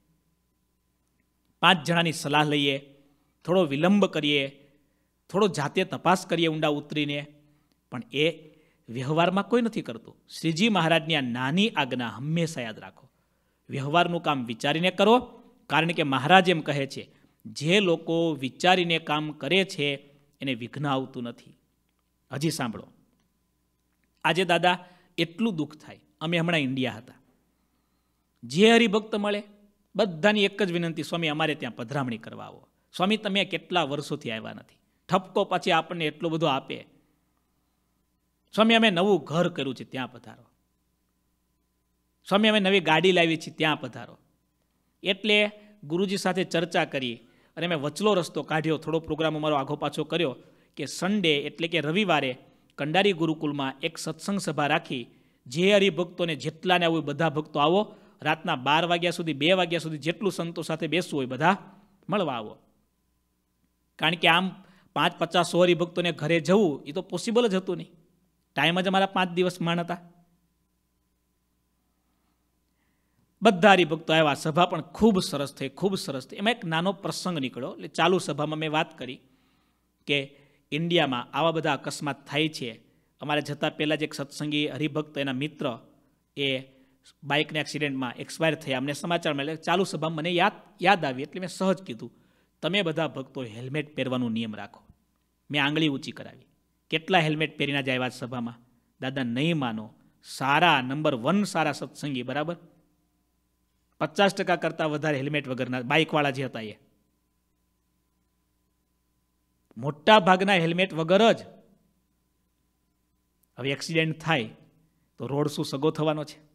પાંચ જણાની સલાહ લઈએ, થોડો વિલંબ કરીએ, થોડો જાતે તપાસ કરીએ ઊંડા ઉતરીને, પણ એ વ્યવહારમાં કોઈ નથી કરતું. શ્રીજી મહારાજની આ નાની આજ્ઞા હંમેશા યાદ રાખો. વ્યવહારનું કામ વિચારીને કરો, કારણ કે મહારાજ એમ કહે છે, જે લોકો વિચારીને કામ કરે છે એને વિઘ્ન આવતું નથી. હજી સાંભળો, આજે દાદા એટલું દુઃખ થાય. અમે હમણાં ઇન્ડિયા હતા, જે હરિભક્ત મળે બધાની એક જ વિનંતી, સ્વામી અમારે ત્યાં પધરામણી કરવા આવો. સ્વામી તમે કેટલા વર્ષોથી આવ્યા નથી, ઠપકો પછી આપણને એટલો બધો આપે. સ્વામી અમે નવું ઘર કર્યું છે, ત્યાં પધારો. સ્વામી અમે નવી ગાડી લાવી છે, ત્યાં પધારો. એટલે ગુરુજી સાથે ચર્ચા કરી અને મેં વચલો રસ્તો કાઢ્યો, થોડો પ્રોગ્રામ અમારો આઘો પાછો કર્યો કે સન્ડે એટલે કે રવિવારે કંડારી ગુરુકુલમાં એક સત્સંગ સભા રાખી. જે હરિભક્તોને જેટલાને આવું બધા ભક્તો આવો, રાતના બાર વાગ્યા સુધી, બે વાગ્યા સુધી જેટલું સંતો સાથે બેસવું હોય બધા મળવા આવો. કારણ કે આમ પાંચ પચાસ સો હરિભક્તોને ઘરે જવું એ તો પોસિબલ જ હતું નહીં. ટાઈમ જ અમારા પાંચ દિવસ માંડ હતા. બધા હરિભક્તો આવ્યા, સભા પણ ખૂબ સરસ થઈ, ખૂબ સરસ થઈ. એમાં એક નાનો પ્રસંગ નીકળ્યો. એટલે ચાલુ સભામાં મેં વાત કરી કે ઇન્ડિયામાં આવા બધા અકસ્માત થાય છે. અમારે જતાં પહેલાં જ એક સત્સંગી હરિભક્ત એના મિત્ર એ બાઇકના એક્સિડન્ટમાં એક્સપાયર થયા. અમને સમાચાર મળે. ચાલુ સભામાં મને યાદ યાદ આવી એટલે મેં સહજ કીધું, તમે બધા ભક્તો હેલ્મેટ પહેરવાનો નિયમ રાખો. મેં આંગળી ઊંચી કરાવી. કેટલા હેલ્મેટ પહેરીને જ આવ્યા સભામાં? દાદા નહીં માનો, સારા નંબર વન સારા સત્સંગી, બરાબર પચાસ ટકા કરતાં વધારે હેલ્મેટ વગરના બાઇકવાળા જે હતા એ મોટા ભાગના હેલ્મેટ વગર જ. હવે એક્સિડન્ટ થાય તો રોડ શું સગો થવાનો છે?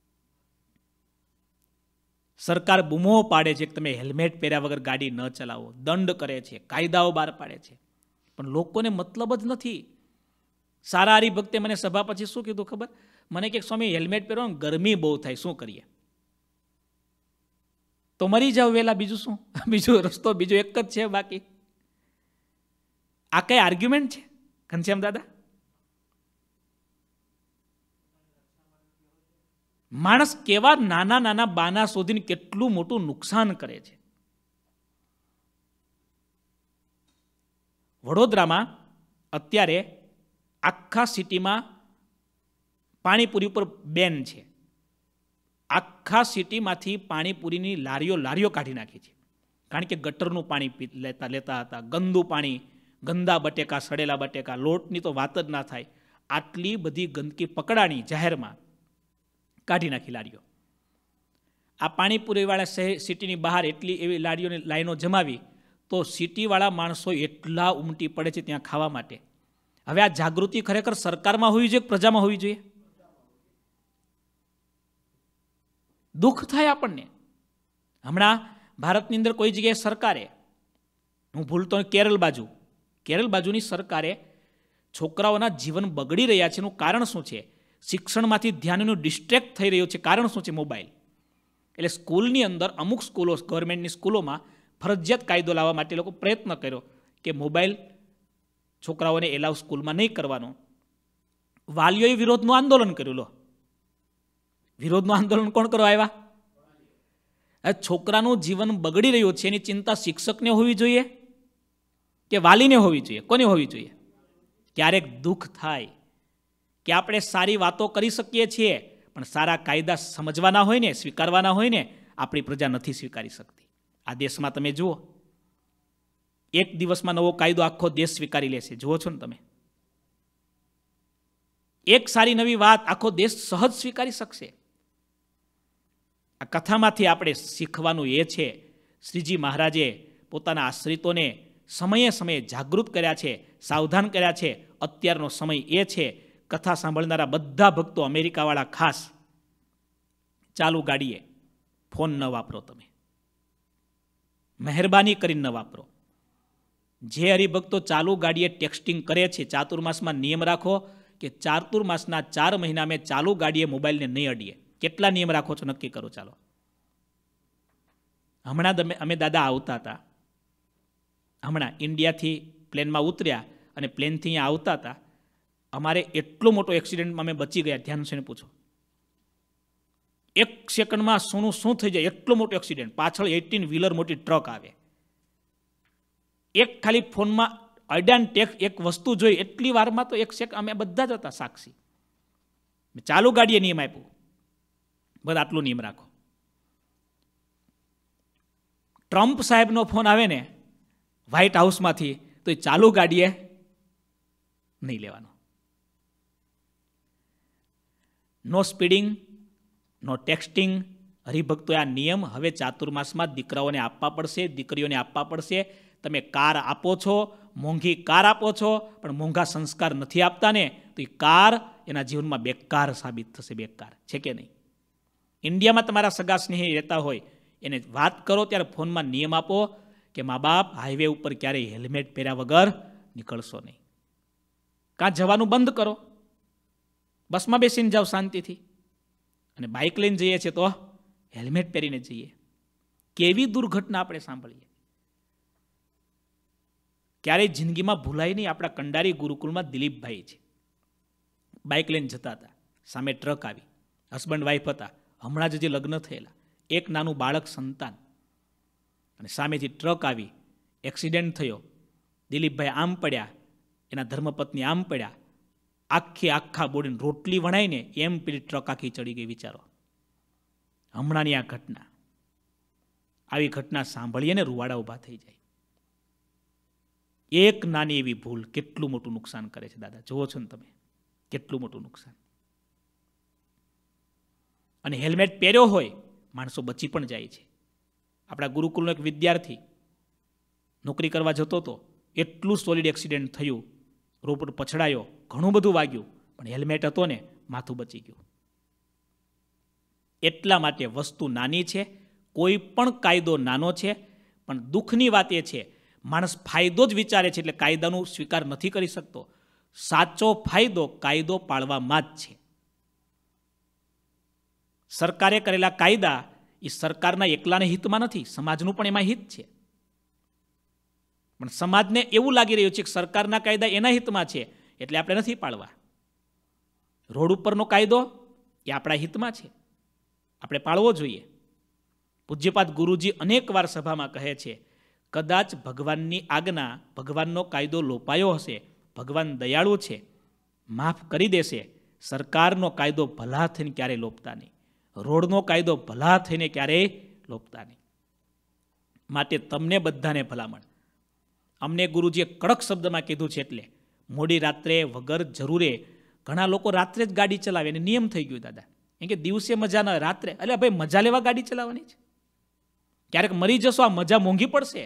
સરકાર બૂમો પાડે છે કે તમે હેલ્મેટ પહેર્યા વગર ગાડી ન ચલાવો, દંડ કરે છે, કાયદાઓ બહાર પાડે છે, પણ લોકોને મતલબ જ નથી. સારા હરિભક્તે મને સભા પછી શું કીધું ખબર? મને કે સ્વામી હેલ્મેટ પહેરો, ગરમી બહુ થાય, શું કરીએ? તો મરી જાવ વહેલા, બીજું શું? બીજો રસ્તો બીજો એક જ છે બાકી. આ કઈ આર્ગ્યુમેન્ટ છે ઘનશ્યામ દાદા? માણસ કેવા નાના નાના બાના શોધીને કેટલું મોટું નુકસાન કરે છે. વડોદરામાં અત્યારે આખા સિટીમાં પાણીપુરી ઉપર બેન છે. આખા સિટીમાંથી પાણીપુરીની લારીઓ લારીઓ કાઢી નાખી છે. કારણ કે ગટરનું પાણી લેતા લેતા હતા, ગંદુ પાણી, ગંદા બટેકા, સડેલા બટેકા, લોટની તો વાત જ ના થાય. આટલી બધી ગંદકી પકડાણી જાહેરમાં, કાઢી નાખી લારીઓ. આ પાણીપુરીવાળા સિટીની બહાર એટલી એવી લારીઓની લાઈનો જમાવી તો સિટીવાળા માણસો એટલા ઉમટી પડે છે ત્યાં ખાવા માટે. હવે આ જાગૃતિ ખરેખર સરકારમાં હોવી જોઈએ, પ્રજામાં હોવી જોઈએ? દુઃખ થાય આપણને. હમણાં ભારતની અંદર કોઈ જગ્યાએ સરકારે, હું ભૂલતો કેરળ બાજુ કેરળ બાજુની સરકારે છોકરાઓના જીવન બગડી રહ્યા છે એનું કારણ શું છે? શિક્ષણમાંથી ધ્યાનનું ડિસ્ટ્રેક્ટ થઈ રહ્યું છે. કારણ શું છે? મોબાઈલ. એટલે સ્કૂલની અંદર અમુક સ્કૂલો, ગવર્મેન્ટની સ્કૂલોમાં ફરજિયાત કાયદો લાવવા માટે લોકો પ્રયત્ન કર્યો કે મોબાઈલ છોકરાઓને એલાવ સ્કૂલમાં નહીં કરવાનો. વાલીઓએ વિરોધનું આંદોલન કર્યું. લો, વિરોધનું આંદોલન કોણ કરવા આવ્યા? છોકરાનું જીવન બગડી રહ્યું છે એની ચિંતા શિક્ષકને હોવી જોઈએ કે વાલીને હોવી જોઈએ? કોને હોવી જોઈએ? ક્યારેક દુઃખ થાય કે આપણે સારી વાતો કરી શકીએ છીએ પણ સારા કાયદા સમજવાના હોય ને, સ્વીકારવાના હોય ને, આપણી પ્રજા નથી સ્વીકારી શકતી. આ દેશમાં તમે જુઓ, એક દિવસમાં નવો કાયદો આખો દેશ સ્વીકારી લેશે. જુઓ છો ને તમે? એક સારી નવી વાત આખો દેશ સહજ સ્વીકારી શકશે. આ કથામાંથી આપણે શીખવાનું એ છે, શ્રીજી મહારાજે પોતાના આશ્રિતોને સમયે સમયે જાગૃત કર્યા છે, સાવધાન કર્યા છે. અત્યારનો સમય એ છે, કથા સાંભળનારા બધા ભક્તો, અમેરિકાવાળા ખાસ, ચાલુ ગાડીએ ફોન ન વાપરો. તમે મહેરબાની કરીને ન વાપરો. જે હરિભક્તો ચાલુ ગાડીએ ટેક્સ્ટિંગ કરે છે, ચાતુર્માસમાં નિયમ રાખો કે ચાતુર્માસના ચાર મહિના અમે ચાલુ ગાડીએ મોબાઈલને નહીં અડીએ. કેટલા નિયમ રાખો છો નક્કી કરો. ચાલો, હમણાં તમે અમે દાદા આવતા હતા, હમણાં ઇન્ડિયાથી પ્લેનમાં ઉતર્યા અને પ્લેનથી અહીંયા આવતા હતા. અમારે એટલો મોટો એક્સિડન્ટમાં અમે બચી ગયા. ધ્યાન છે ને પૂછો, એક સેકન્ડમાં શુંનું શું થઈ જાય. એટલો મોટો એક્સિડન્ટ, પાછળ એટીન વ્હીલર મોટી ટ્રક આવે. એક ખાલી ફોનમાં અડાન ટેક્સ એક વસ્તુ જોઈ એટલી વારમાં તો એક સેકન્ડ અમે બધા જ હતા સાક્ષી. મેં ચાલુ ગાડીએ નિયમ આપ્યું, બધા આટલું નિયમ રાખો. ટ્રમ્પ સાહેબનો ફોન આવે ને વ્હાઇટ હાઉસમાંથી તો એ ચાલુ ગાડીએ નહીં લેવાનો. No speeding, no texting. હરિભક્તો આ નિયમ હવે ચાતુર્માસમાં દીકરાઓને આપવા પડશે, દીકરીઓને આપવા પડશે. તમે કાર આપો છો, મોંઘી કાર આપો છો, પણ મોંઘા સંસ્કાર નથી આપતા ને તો એ કાર એના જીવનમાં બેકાર સાબિત થશે. બેકાર છે કે નહીં? ઇન્ડિયામાં તમારા સગા સ્નેહી રહેતા હોય એને વાત કરો ત્યારે ફોનમાં નિયમ આપો કે મા બાપ હાઈવે ઉપર ક્યારેય હેલ્મેટ પહેર્યા વગર નીકળશો નહીં. કાં જવાનું બંધ કરો, બસમાં બેસીને જાઓ શાંતિથી, અને બાઇક લઈને જઈએ છીએ તો હેલ્મેટ પહેરીને જઈએ. કેવી દુર્ઘટના આપણે સાંભળીએ. ક્યારેય જિંદગીમાં ભૂલાય નહીં. આપણા કંડારી ગુરુકુળમાં દિલીપભાઈ છે, બાઇક લઈને જતા હતા, સામે ટ્રક આવી, હસબન્ડ વાઈફ હતા, હમણાં જ જે લગ્ન થયેલા, એક નાનું બાળક સંતાન, અને સામેથી ટ્રક આવી, એક્સિડન્ટ થયો, દિલીપભાઈ આમ પડ્યા, એના ધર્મપત્ની આમ પડ્યા, આખી આખા બોડીને રોટલી વણાઈને એમ પેલી ટ્રક આખી ચડી ગઈ. વિચારો હમણાંની આ ઘટના. આવી ઘટના સાંભળીએ ને રૂવાડા ઊભા થઈ જાય. એક નાની એવી ભૂલ કેટલું મોટું નુકસાન કરે છે દાદા, જુઓ છો ને તમે, કેટલું મોટું નુકસાન. અને હેલ્મેટ પહેર્યો હોય માણસો બચી પણ જાય છે. આપણા ગુરુકુળનો એક વિદ્યાર્થી નોકરી કરવા જતો હતો, એટલું સોલિડ એક્સિડન્ટ થયું, રોડ પર પછડાયો, ઘણું બધું વાગ્યું, પણ હેલ્મેટ હતો ને માથું બચી ગયું. એટલા માટે વસ્તુ નાની છે, કોઈ પણ કાયદો નાનો છે, પણ દુઃખની વાત એ છે માણસ ફાયદો જ વિચારે છે એટલે કાયદાનો સ્વીકાર નથી કરી શકતો. સાચો ફાયદો કાયદો પાળવામાં જ છે. સરકારે કરેલા કાયદા એ સરકારના એકલાને હિતમાં નથી, સમાજનું પણ એમાં હિત છે. પણ સમાજને એવું લાગી રહ્યું છે કે સરકારના કાયદા એના હિતમાં છે એટલે આપણે નથી પાળવા. રોડ ઉપરનો કાયદો એ આપણા હિતમાં છે, આપણે પાળવો જોઈએ. પૂજ્યપાદ ગુરુજી અનેક વાર સભામાં કહે છે, કદાચ ભગવાનની આજ્ઞા, ભગવાનનો કાયદો લોપાયો હશે, ભગવાન દયાળુ છે, માફ કરી દેશે. સરકારનો કાયદો ભલા થઈને ક્યારેય લોપતા નહીં, રોડનો કાયદો ભલા થઈને ક્યારેય લોપતા નહીં. માટે તમને બધાને ભલામણ, અમને ગુરુજીએ કડક શબ્દમાં કીધું છે એટલે મોડી રાત્રે વગર જરૂરે ઘણા લોકો રાત્રે જ ગાડી ચલાવે અને નિયમ થઈ ગયું દાદા, એમ કે દિવસે મજા ન હોય, રાત્રે એટલે ભાઈ મજા લેવા ગાડી ચલાવવાની છે. ક્યારેક મરી જશો, આ મજા મોંઘી પડશે.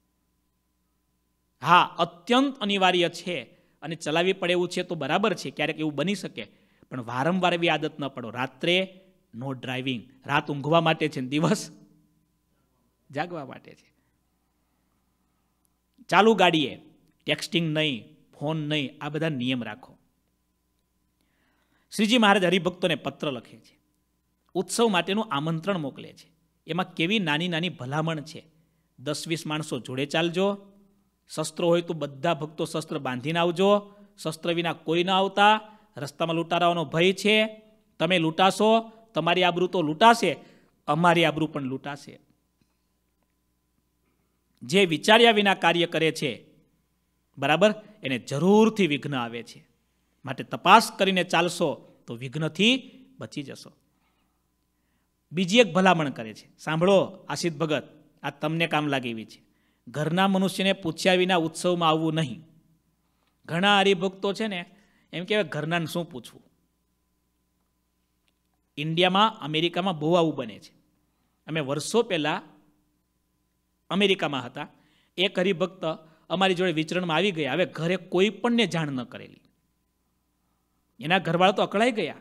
હા, અત્યંત અનિવાર્ય છે અને ચલાવવી પડે એવું છે તો બરાબર છે, ક્યારેક એવું બની શકે, પણ વારંવાર એવી આદત ન પડો. રાત્રે નો ડ્રાઇવિંગ. રાત ઊંઘવા માટે છે, દિવસ જાગવા માટે છે. ચાલુ ગાડીએ ટેક્સ્ટિંગ નહીં, ફોન નહીં, આ બધા નિયમ રાખો. શ્રીજી મહારાજ હરિભક્તોને પત્ર લખે છે, ઉત્સવ માટેનું આમંત્રણ મોકલે છે. એમાં કેવી નાની નાની ભલામણ છે. દસ વીસ માણસો જોડે ચાલજો, શસ્ત્રો હોય તો બધા ભક્તો શસ્ત્ર બાંધીને આવજો, શસ્ત્ર વિના કોઈ ના આવતા, રસ્તામાં લૂંટારાઓનો ભય છે, તમે લૂંટાશો, તમારી આબરૂ તો લૂંટાશે, અમારી આબરૂ પણ લૂંટાશે. જે વિચાર્યા વિના કાર્ય કરે છે બરાબર, એને જરૂરથી વિઘ્ન આવે છે. માટે તપાસ કરીને ચાલશો તો વિઘ્નથી બચી જશો. બીજી એક ભલામણ કરે છે, સાંભળો આશિત ભગત, આ તમને કામ લાગે એવી છે. ઘરના મનુષ્યને પૂછ્યા વિના ઉત્સવમાં આવવું નહીં. ઘણા હરિભક્તો છે ને એમ કહેવાય ઘરનાને શું પૂછવું. ઇન્ડિયામાં, અમેરિકામાં બહુ આવું બને છે. અમે વર્ષો પહેલાં અમેરિકામાં હતા, એક હરિભક્ત અમારી જોડે વિચરણમાં આવી ગયા. હવે ઘરે કોઈ પણને જાણ ન કરેલી, એના ઘરવાળા તો અકળાઈ ગયા.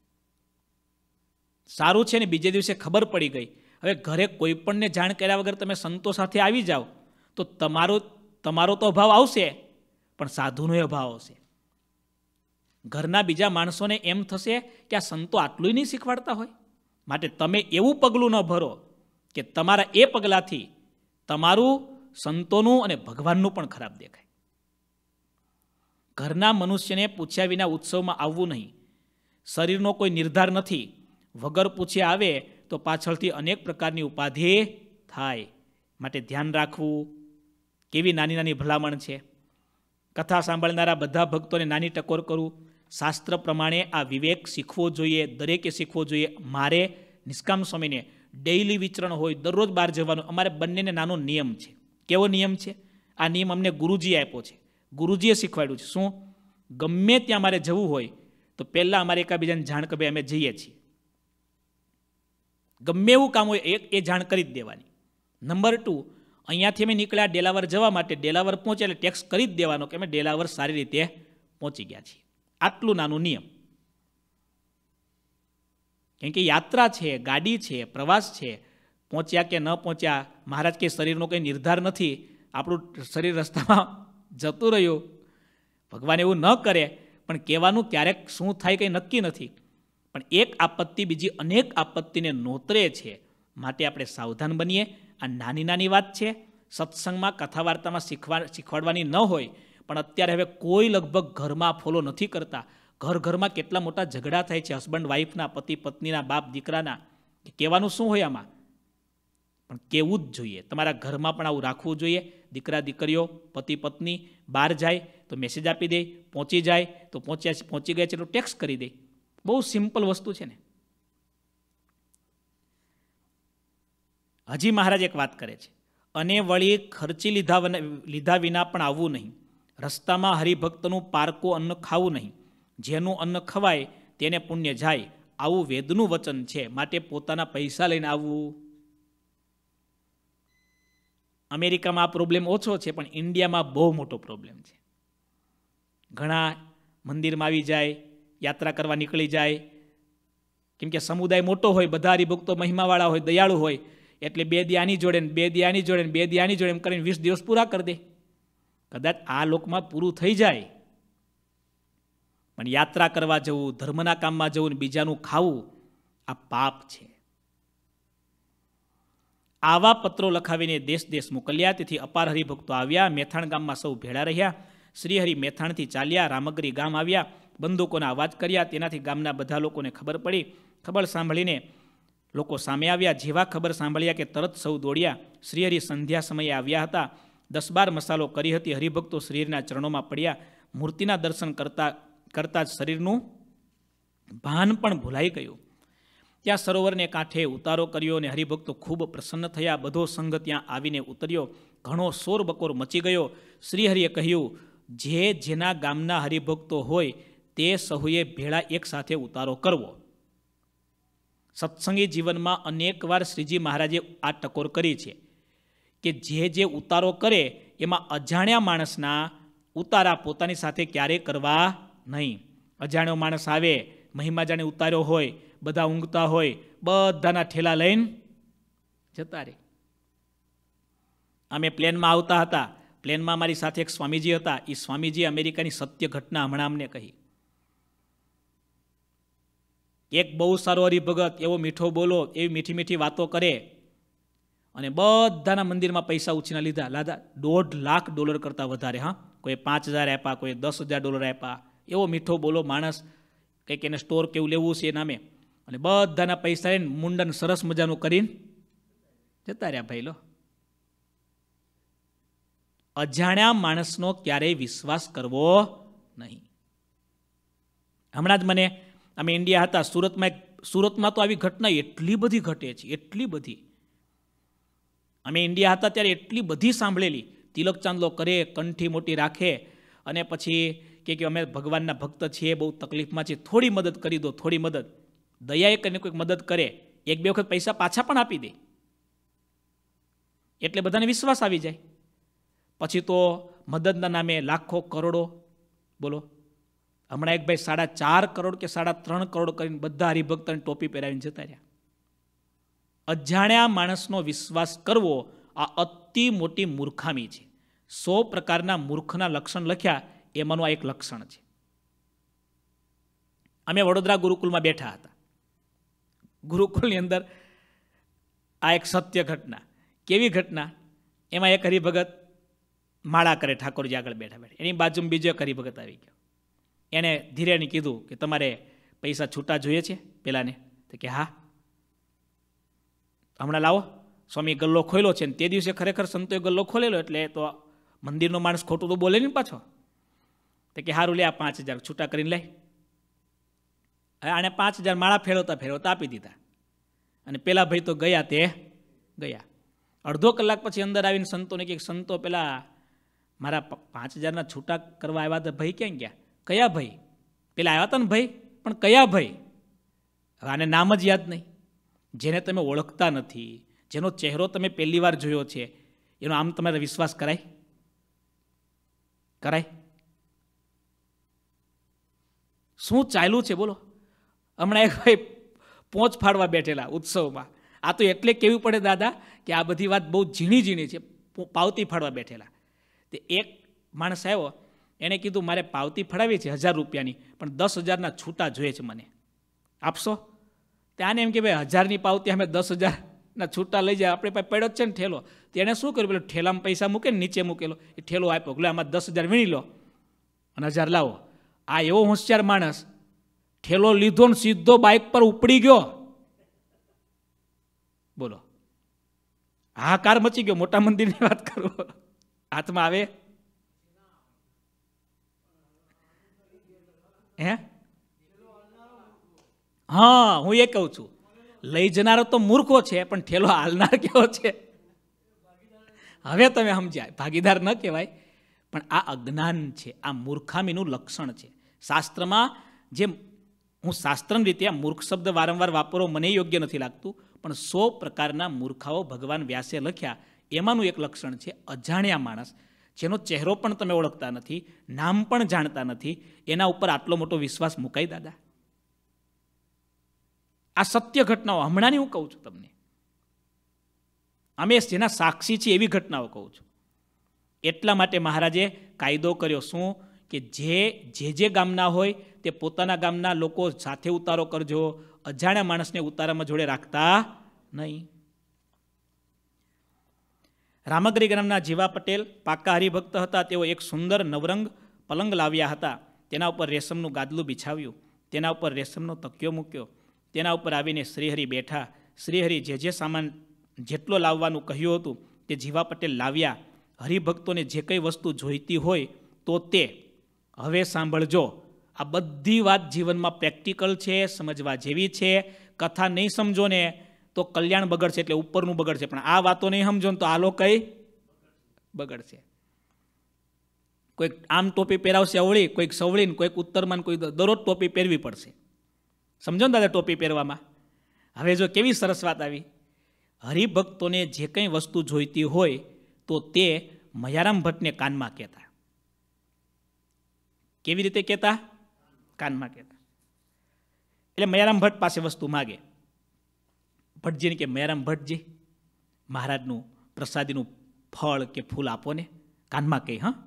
સારું છે ને બીજે દિવસે ખબર પડી ગઈ. હવે ઘરે કોઈ પણને જાણ કર્યા વગર તમે સંતો સાથે આવી જાઓ તો તમારો તમારો તો અભાવ આવશે, પણ સાધુનો અભાવ આવશે. ઘરના બીજા માણસોને એમ થશે કે આ સંતો આટલું નહીં શીખવાડતા હોય. માટે તમે એવું પગલું ન ભરો કે તમારા એ પગલાથી તમારું, સંતોનું અને ભગવાનનું પણ ખરાબ દેખાય. ઘરના મનુષ્યને પૂછ્યા વિના ઉત્સવમાં આવવું નહીં. શરીરનો કોઈ નિર્ધાર નથી, વગર પૂછ્યા આવે તો પાછળથી અનેક પ્રકારની ઉપાધિ થાય. માટે ધ્યાન રાખવું. કેવી નાની નાની ભલામણ છે. કથા સાંભળનારા બધા ભક્તોને નાની ટકોર કરું. શાસ્ત્ર પ્રમાણે આ વિવેક શીખવો જોઈએ, દરેકે શીખવો જોઈએ. મારે નિષ્કામ સ્વામીને ડેઇલી વિચરણ હોય, દરરોજ બહાર જવાનું, અમારે બંનેને નાનો નિયમ છે. કેવો નિયમ છે? આ નિયમ અમને ગુરુજીએ આપ્યો છે, ગુરુજીએ શીખવાડ્યું છે. શું? ગમે ત્યાં અમારે જવું હોય તો પહેલાં અમારે એકાબીજાને જાણ કે ભાઈ અમે જઈએ છીએ. ગમે એવું કામ હોય એક એ જાણ કરી જ દેવાની. નંબર ટુ, અહીંયાથી અમે નીકળ્યા ડેલાવર જવા માટે, ડેલાવર પહોંચ્યા એટલે ટેક્સ કરી જ દેવાનો કે અમે ડેલાવર સારી રીતે પહોંચી ગયા છીએ. આટલું નાનું નિયમ. કેમ કે યાત્રા છે, ગાડી છે, પ્રવાસ છે, પહોંચ્યા કે ન પહોંચ્યા, મહારાજ કે શરીરનો કંઈ નિર્ધાર નથી, આપણું શરીર રસ્તામાં જતું રહ્યું, ભગવાન એવું ન કરે, પણ કહેવાનું ક્યારેક શું થાય કંઈ નક્કી નથી. પણ એક આપત્તિ બીજી અનેક આપત્તિને નોતરે છે. માટે આપણે સાવધાન બનીએ. આ નાની નાની વાત છે, સત્સંગમાં કથા વાર્તામાં શીખવા શીખવાડવાની ન હોય, પણ અત્યારે હવે કોઈ લગભગ ઘરમાં ફોલો નથી કરતા. ઘર ઘરમાં કેટલા મોટા ઝઘડા થાય છે, હસબન્ડ વાઈફના, પતિ પત્નીના, બાપ દીકરાના. કહેવાનું શું હોય આમાં? પણ કહેવું જ જોઈએ. તમારા ઘરમાં પણ આવું રાખવું જોઈએ. દીકરા દીકરીઓ, પતિ પત્ની બહાર જાય તો મેસેજ આપી દે, પહોંચી જાય તો પહોંચ્યા પહોંચી ગયા છે એટલું ટેક્સ્ટ કરી દે. બહુ સિમ્પલ વસ્તુ છે ને. હજી મહારાજ એક વાત કરે છે, અને વળી ખર્ચી લીધા લીધા વિના પણ આવવું નહીં. રસ્તામાં હરિભક્તનું પારકું અન્ન ખાવું નહીં. જેનું અન્ન ખવાય તેને પુણ્ય જાય, આવું વેદનું વચન છે. માટે પોતાના પૈસા લઈને આવવું. અમેરિકામાં આ પ્રોબ્લેમ ઓછો છે, પણ ઇન્ડિયામાં બહુ મોટો પ્રોબ્લેમ છે. ઘણા મંદિરમાં આવી જાય, યાત્રા કરવા નીકળી જાય, કેમ કે સમુદાય મોટો હોય, બધા હરિભક્તો મહિમાવાળા હોય, દયાળુ હોય, એટલે બે દી આની જોડે બે દી આની જોડે બે દી આની જોડે એમ કરીને વીસ દિવસ પૂરા કરી દે. કદાચ આ લોકમાં પૂરું થઈ જાય, પણ યાત્રા કરવા જવું, ધર્મના કામમાં જવું ને બીજાનું ખાવું, આ પાપ છે. આવા પત્રો લખાવીને દેશ દેશ મોકલ્યા. તેથી અપાર હરિભક્તો આવ્યા. મેથાણ ગામમાં સૌ ભેળા રહ્યા. શ્રીહરિ મેથાણથી ચાલ્યા, રામગરી ગામ આવ્યા. બંદૂકોના અવાજ કર્યા. તેનાથી ગામના બધા લોકોને ખબર પડી. ખબર સાંભળીને લોકો સામે આવ્યા. જેવા ખબર સાંભળ્યા કે તરત સૌ દોડ્યા. શ્રીહરિ સંધ્યા સમયે આવ્યા હતા. દસ બાર મસાલો કરી હતી. હરિભક્તો શ્રીહરિના ચરણોમાં પડ્યા. મૂર્તિના દર્શન કરતા કરતાં જ શરીરનું ભાન પણ ભૂલાઈ ગયું. ત્યાં સરોવરને કાંઠે ઉતારો કર્યો અને હરિભક્તો ખૂબ પ્રસન્ન થયા. બધો સંઘ ત્યાં આવીને ઉતર્યો. ઘણો શોર બકોર મચી ગયો. શ્રીહરિએ કહ્યું, જે જેના ગામના હરિભક્તો હોય તે સહુએ ભેળા એક સાથે ઉતારો કરવો. સત્સંગી જીવનમાં અનેક વાર શ્રીજી મહારાજે આ ટકોર કરી છે કે જે જે ઉતારો કરે એમાં અજાણ્યા માણસના ઉતારા પોતાની સાથે ક્યારેય કરવા નહીં. અજાણ્યો માણસ આવે, મહિમા જાણે ઉતાર્યો હોય, બધા ઊંઘતા હોય, બધાના ઠેલા લઈને જતા રહે. અમે પ્લેનમાં આવતા હતા. પ્લેનમાં મારી સાથે એક સ્વામીજી હતા. એ સ્વામીજી અમેરિકાની સત્ય ઘટના હમણાં અમને કહી. એક બહુ સારો હરિભગત, એવો મીઠો બોલો, એવી મીઠી મીઠી વાતો કરે, અને બધાના મંદિરમાં પૈસા ઉછીના લીધા લાદા દોઢ લાખ ડોલર કરતાં વધારે. હા, કોઈ પાંચ હજાર આપ્યા, કોઈ દસ હજાર ડોલર આપ્યા. એવો મીઠો બોલો માણસ, કંઈક એને સ્ટોર કેવું લેવું છે એ નામે, અને બધાના પૈસા લઈને મુંડન સરસ મજાનું કરીને જતા રહ્યા. ભાઈ લો, અજાણ્યા માણસનો ક્યારેય વિશ્વાસ કરવો નહીં. હમણાં જ મને, અમે ઇન્ડિયા હતા, સુરતમાં એક સુરતમાં તો આવી ઘટના એટલી બધી ઘટે છે, એટલી બધી. અમે ઇન્ડિયા હતા ત્યારે એટલી બધી સાંભળેલી. તિલક ચાંદલો કરે, કંઠી મોટી રાખે, અને પછી કે કે અમે ભગવાનના ભક્ત છીએ, બહુ તકલીફમાં છીએ, થોડી મદદ કરી દો, થોડી મદદ. દયાએ કરીને કોઈક મદદ કરે, એક બે વખત પૈસા પાછા પણ આપી દે, એટલે બધાને વિશ્વાસ આવી જાય. પછી તો મદદના નામે લાખો કરોડો. બોલો, હમણાં એક ભાઈ સાડા ચાર કરોડ કે સાડા ત્રણ કરોડ કરીને બધા હરિભક્તને ટોપી પહેરાવીને જતા રહ્યા. અજાણ્યા માણસનો વિશ્વાસ કરવો આ અતિ મોટી મૂર્ખામી છે. સો પ્રકારના મૂર્ખના લક્ષણ લખ્યા, એમાંનું આ એક લક્ષણ છે. અમે વડોદરા ગુરુકુલમાં બેઠા હતા. ગુરુકુલની અંદર આ એક સત્ય ઘટના. કેવી ઘટના? એમાં એક હરિભગત માળા કરે, ઠાકોરજી આગળ બેઠા બેઠા. એની બાજુમાં બીજો એક હરિભગત આવી ગયો. એને ધીરેને કીધું કે તમારે પૈસા છૂટા જોઈએ છે પેલાને? તો કે હા, હમણાં લાવો. સ્વામી ગલ્લો ખોલ્યો છે, ને તે દિવસે ખરેખર સંતોએ ગલ્લો ખોલેલો, એટલે તો મંદિરનો માણસ ખોટું તો બોલે નહીં પાછો. તો કે સારું, લે આ પાંચ હજાર છૂટા કરીને લઈ. હવે આને પાંચ હજાર માળા ફેરવતા ફેરવતા આપી દીધા, અને પેલા ભાઈ તો ગયા તે ગયા. અડધો કલાક પછી અંદર આવીને સંતોને કે સંતો પેલા મારા પાંચ હજારના છૂટા કરવા આવ્યા હતા ભાઈ ક્યાં ગયા? કયા ભાઈ? પેલા આવ્યા હતા ને ભાઈ, પણ કયા ભાઈ? હવે આને નામ જ યાદ નહીં. જેને તમે ઓળખતા નથી, જેનો ચહેરો તમે પહેલી વાર જોયો છે, એનો આમ તમારે વિશ્વાસ કરાય? કરાય? શું ચાલ્યું છે બોલો? હમણાં એક ભાઈ પોંચ ફાડવા બેઠેલા ઉત્સવમાં. આ તો એટલે કેવું પડે દાદા કે આ બધી વાત બહુ ઝીણી ઝીણી છે. પાવતી ફાડવા બેઠેલા. તે એક માણસ આવ્યો, એણે કીધું મારે પાવતી ફાડવી છે હજાર રૂપિયાની, પણ દસ હજારના છૂટા જોઈએ છે, મને આપશો? ત્યાંને એમ કે ભાઈ હજારની પાવતી અમે દસ હજાર ના છૂટા લઈ જાય, આપણે પાસે પડ્યો જ છે ને ઠેલો. તેણે શું કર્યું, પેલો ઠેલામાં પૈસા મૂકે ને નીચે મૂકેલો એ ઠેલો આપ્યો, એટલે આમાં દસ હજાર વીણી લો અને હજાર લાવો. આ એવો હોશિયાર માણસ ઠેલો લીધો ને સીધો બાઇક પર ઉપડી ગયો. બોલો, હાહાકાર મચી ગયો. મોટા મંદિરની વાત કરું, હાથમાં આવે હે? હા, હું એ કહું છું, લઈ જનારો તો મૂર્ખો છે, પણ ઠેલો હાલનાર કેવો છે? હવે તમે સમજ્યા, ભાગીદાર ન કહેવાય, પણ આ અજ્ઞાન છે, આ મૂર્ખામીનું લક્ષણ છે. શાસ્ત્રમાં જે હું શાસ્ત્રની રીતે આ મૂર્ખ શબ્દ વારંવાર વાપરવો મને યોગ્ય નથી લાગતું, પણ સો પ્રકારના મૂર્ખાઓ ભગવાન વ્યાસે લખ્યા, એમાંનું એક લક્ષણ છે અજાણ્યા માણસ, જેનો ચહેરો પણ તમે ઓળખતા નથી, નામ પણ જાણતા નથી, એના ઉપર આટલો મોટો વિશ્વાસ મુકાય દાદા? આ સત્ય ઘટનાઓ હમણાંની હું કહું છું તમને, અમે જેના સાક્ષી છીએ એવી ઘટનાઓ કહું છું. એટલા માટે મહારાજે કાયદો કર્યો શું કે જે જે જે ગામના હોય તે પોતાના ગામના લોકો સાથે ઉતારો કરજો, અજાણ્યા માણસને ઉતારામાં જોડે રાખતા નહીં. રામગરી ગામના જીવા પટેલ પાકા હરિભક્ત હતા. તેઓ એક સુંદર નવરંગ પલંગ લાવ્યા હતા. તેના ઉપર રેશમનું ગાદલું બિછાવ્યું, તેના ઉપર રેશમનો તકિયો મૂક્યો, તેના ઉપર આવીને શ્રીહરિ બેઠા. શ્રીહરિ જે જે સામાન જેટલો લાવવાનું કહ્યું હતું તે જીવા પટેલ લાવ્યા. હરિભક્તોને જે કંઈ વસ્તુ જોઈતી હોય તો તે, હવે સાંભળજો, આ બધી વાત જીવનમાં પ્રેક્ટિકલ છે, સમજવા જેવી છે. કથા નહીં સમજો ને તો કલ્યાણ બગડશે, એટલે ઉપરનું બગડશે, પણ આ વાતો નહીં સમજો ને તો આલો કઈ બગડશે. કોઈક આમ ટોપી પહેરાવશે અવળી, કોઈક સવળીને, કોઈક ઉત્તરમાં, કોઈ દરરોજ ટોપી પહેરવી પડશે. સમજો ને દાદા ટોપી પહેરવામાં? હવે જો કેવી સરસ વાત આવી, હરિભક્તોને જે કંઈ વસ્તુ જોઈતી હોય તો તે મયારામ ભટ્ટને કાનમાં કહેતા. કેવી રીતે કહેતા? કાનમાં કહેતા. એટલે મયારામ ભટ્ટ પાસે વસ્તુ માગે, ભટ્ટજીને કે મયારામ ભટ્ટજી મહારાજનું પ્રસાદીનું ફળ કે ફૂલ આપો ને, કાનમાં કહી. હા,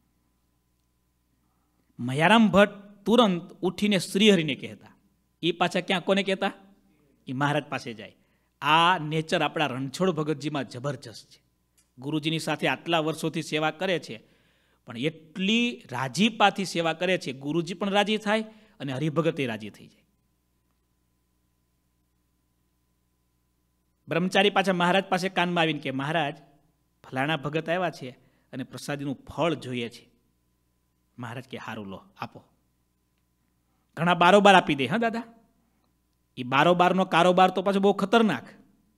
મયારામ ભટ્ટ તુરંત ઉઠીને શ્રીહરિને કહેતા. એ પાછા ક્યાં કોને કહેતા? એ મહારાજ પાસે જાય. આ નેચર આપણા રણછોડ ભગતજીમાં જબરજસ્ત છે. ગુરુજીની સાથે આટલા વર્ષોથી સેવા કરે છે, પણ એટલી રાજીપાથી સેવા કરે છે, ગુરુજી પણ રાજી થાય અને હરિભગતે રાજી થઈ જાય. બ્રહ્મચારી પાછા મહારાજ પાસે કાનમાં આવીને કે મહારાજ ફલાણા ભગત આવ્યા છે અને પ્રસાદીનું ફળ જોઈએ છે. મહારાજ કે હારું લો આપો. ઘણા બારોબાર આપી દે. હા દાદા, એ બારોબારનો કારોબાર તો પાછો બહુ ખતરનાક.